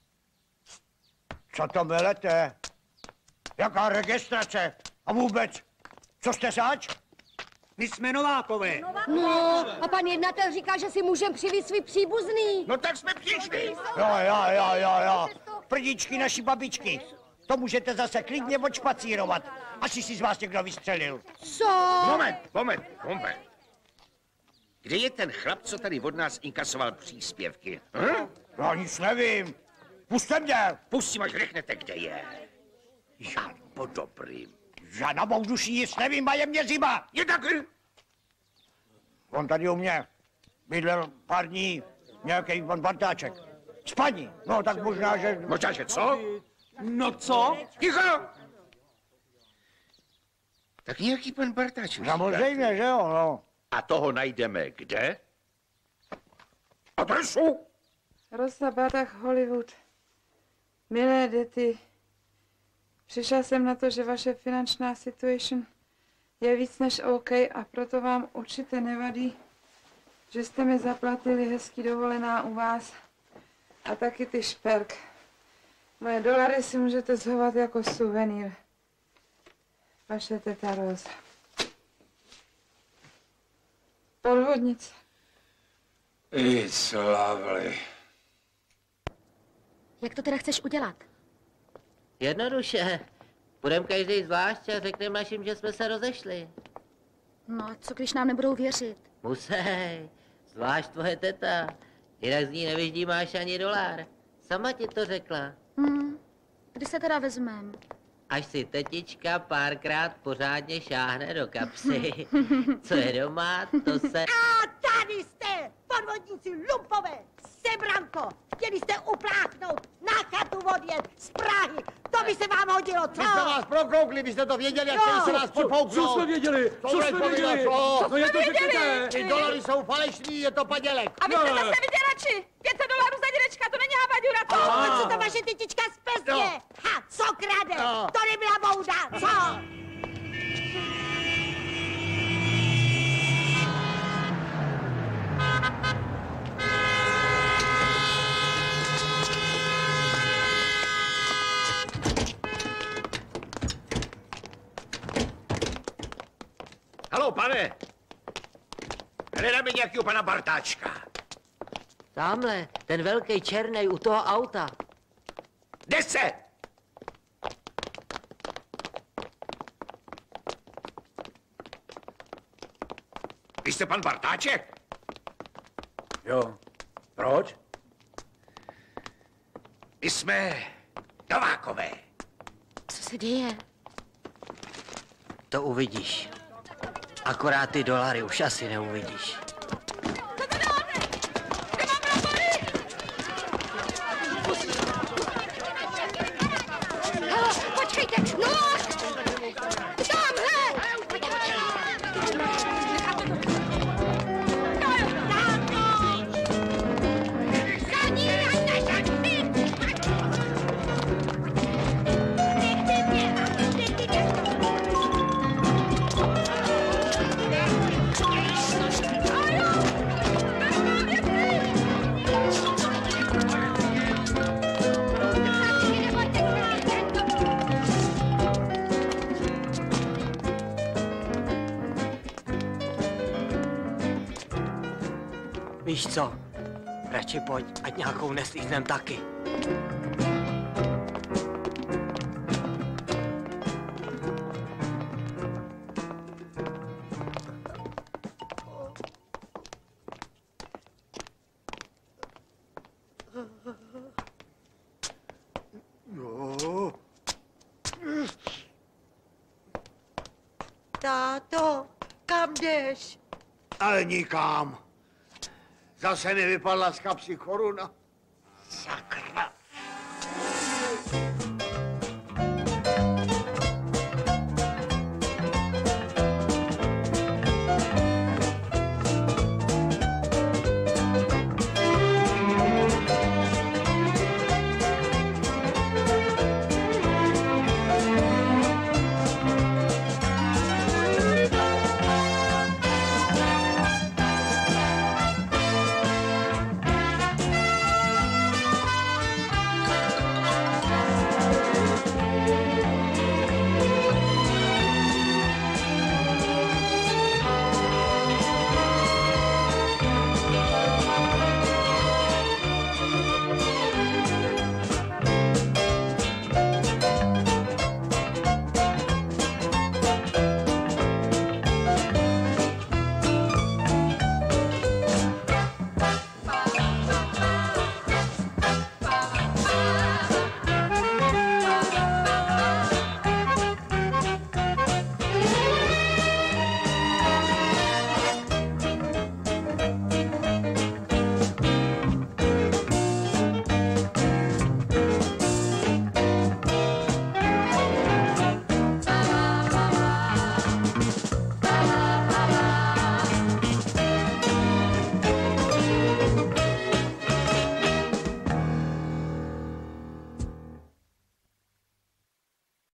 Co to melete? Jaká registrace? A vůbec, co jste zač? My jsme Novákové. No, a pan jednatel říká, že si můžem přivít svý příbuzný. No tak jsme přišli. Jo, jo, jo, jo, jo. Prdičky naší babičky. To můžete zase klidně odšpacírovat. Asi si z vás někdo vystřelil. Co? Moment, moment, moment. Kde je ten chlap, co tady od nás inkasoval příspěvky? Hm? Já nic nevím. Pusťte mě. Pustím, až řeknete, kde je. Já po dobrým. Já na mou duši nic nevím a je mě zima. Je tak? On tady u mě bydlel pár dní nějaký pan Bartáček. S paní. No tak možná, že... Možná, že co? No co? Ticho! Tak nějaký pan Bartáček. Samozřejmě, že jo, no. A toho najdeme kde? Adresu? Rosa Bartach, Hollywood. Milé děti, přišla jsem na to, že vaše finančná situation je víc než OK a proto vám určitě nevadí, že jste mi zaplatili hezký dovolená u vás a taky ty šperk. Moje dolary si můžete zhovat jako suvenýr. Vaše teta Rosa. Podvodnice. It's lovely. Jak to teda chceš udělat? Jednoduše. Budeme každý zvlášť a řekneme našim, že jsme se rozešli. No a co když nám nebudou věřit? Musej. Zvlášť tvoje teta. Jinak z ní nevyždímáš ani dolar. Sama ti to řekla. Hmm. Kdy se teda vezmem? Až si tetička párkrát pořádně šáhne do kapsy. Co je doma, to se... A tady jste, podvodníci lumpové, sebranko. Chtěli jste upláchnout, na chatu odjet z Prahy. To by se vám hodilo, co? My jsme vás prokloukli, byste to věděli, jak No. chtěli se vás popouknout. Co jsme věděli? Co jsme věděli? Co? No jak to řeknete? Ty dolary jsou falešný, je to padělek. A vy jste zase vyděrači! pět set dolarů za dědečka, to není habaďura, co? Co to vaše tytička z Pesně? No. Ha, co krade? No. To nebyla bouda, co? Haló, pane. Hledáme nějakého pana Bartáčka. Tamhle, ten velký černý u toho auta. Jde se! Vy jste pan Bartáček? Jo. Proč? My jsme Novák. se děje? To uvidíš. Akorát ty dolary už asi neuvidíš. Hele, počkejte, no! Tamhle! Víš co? Radši pojď, ať nějakou neslíchnem taky. No. Táto, kam jdeš? Ale nikam. Zase mi vypadla z kapsy koruna. Sakra.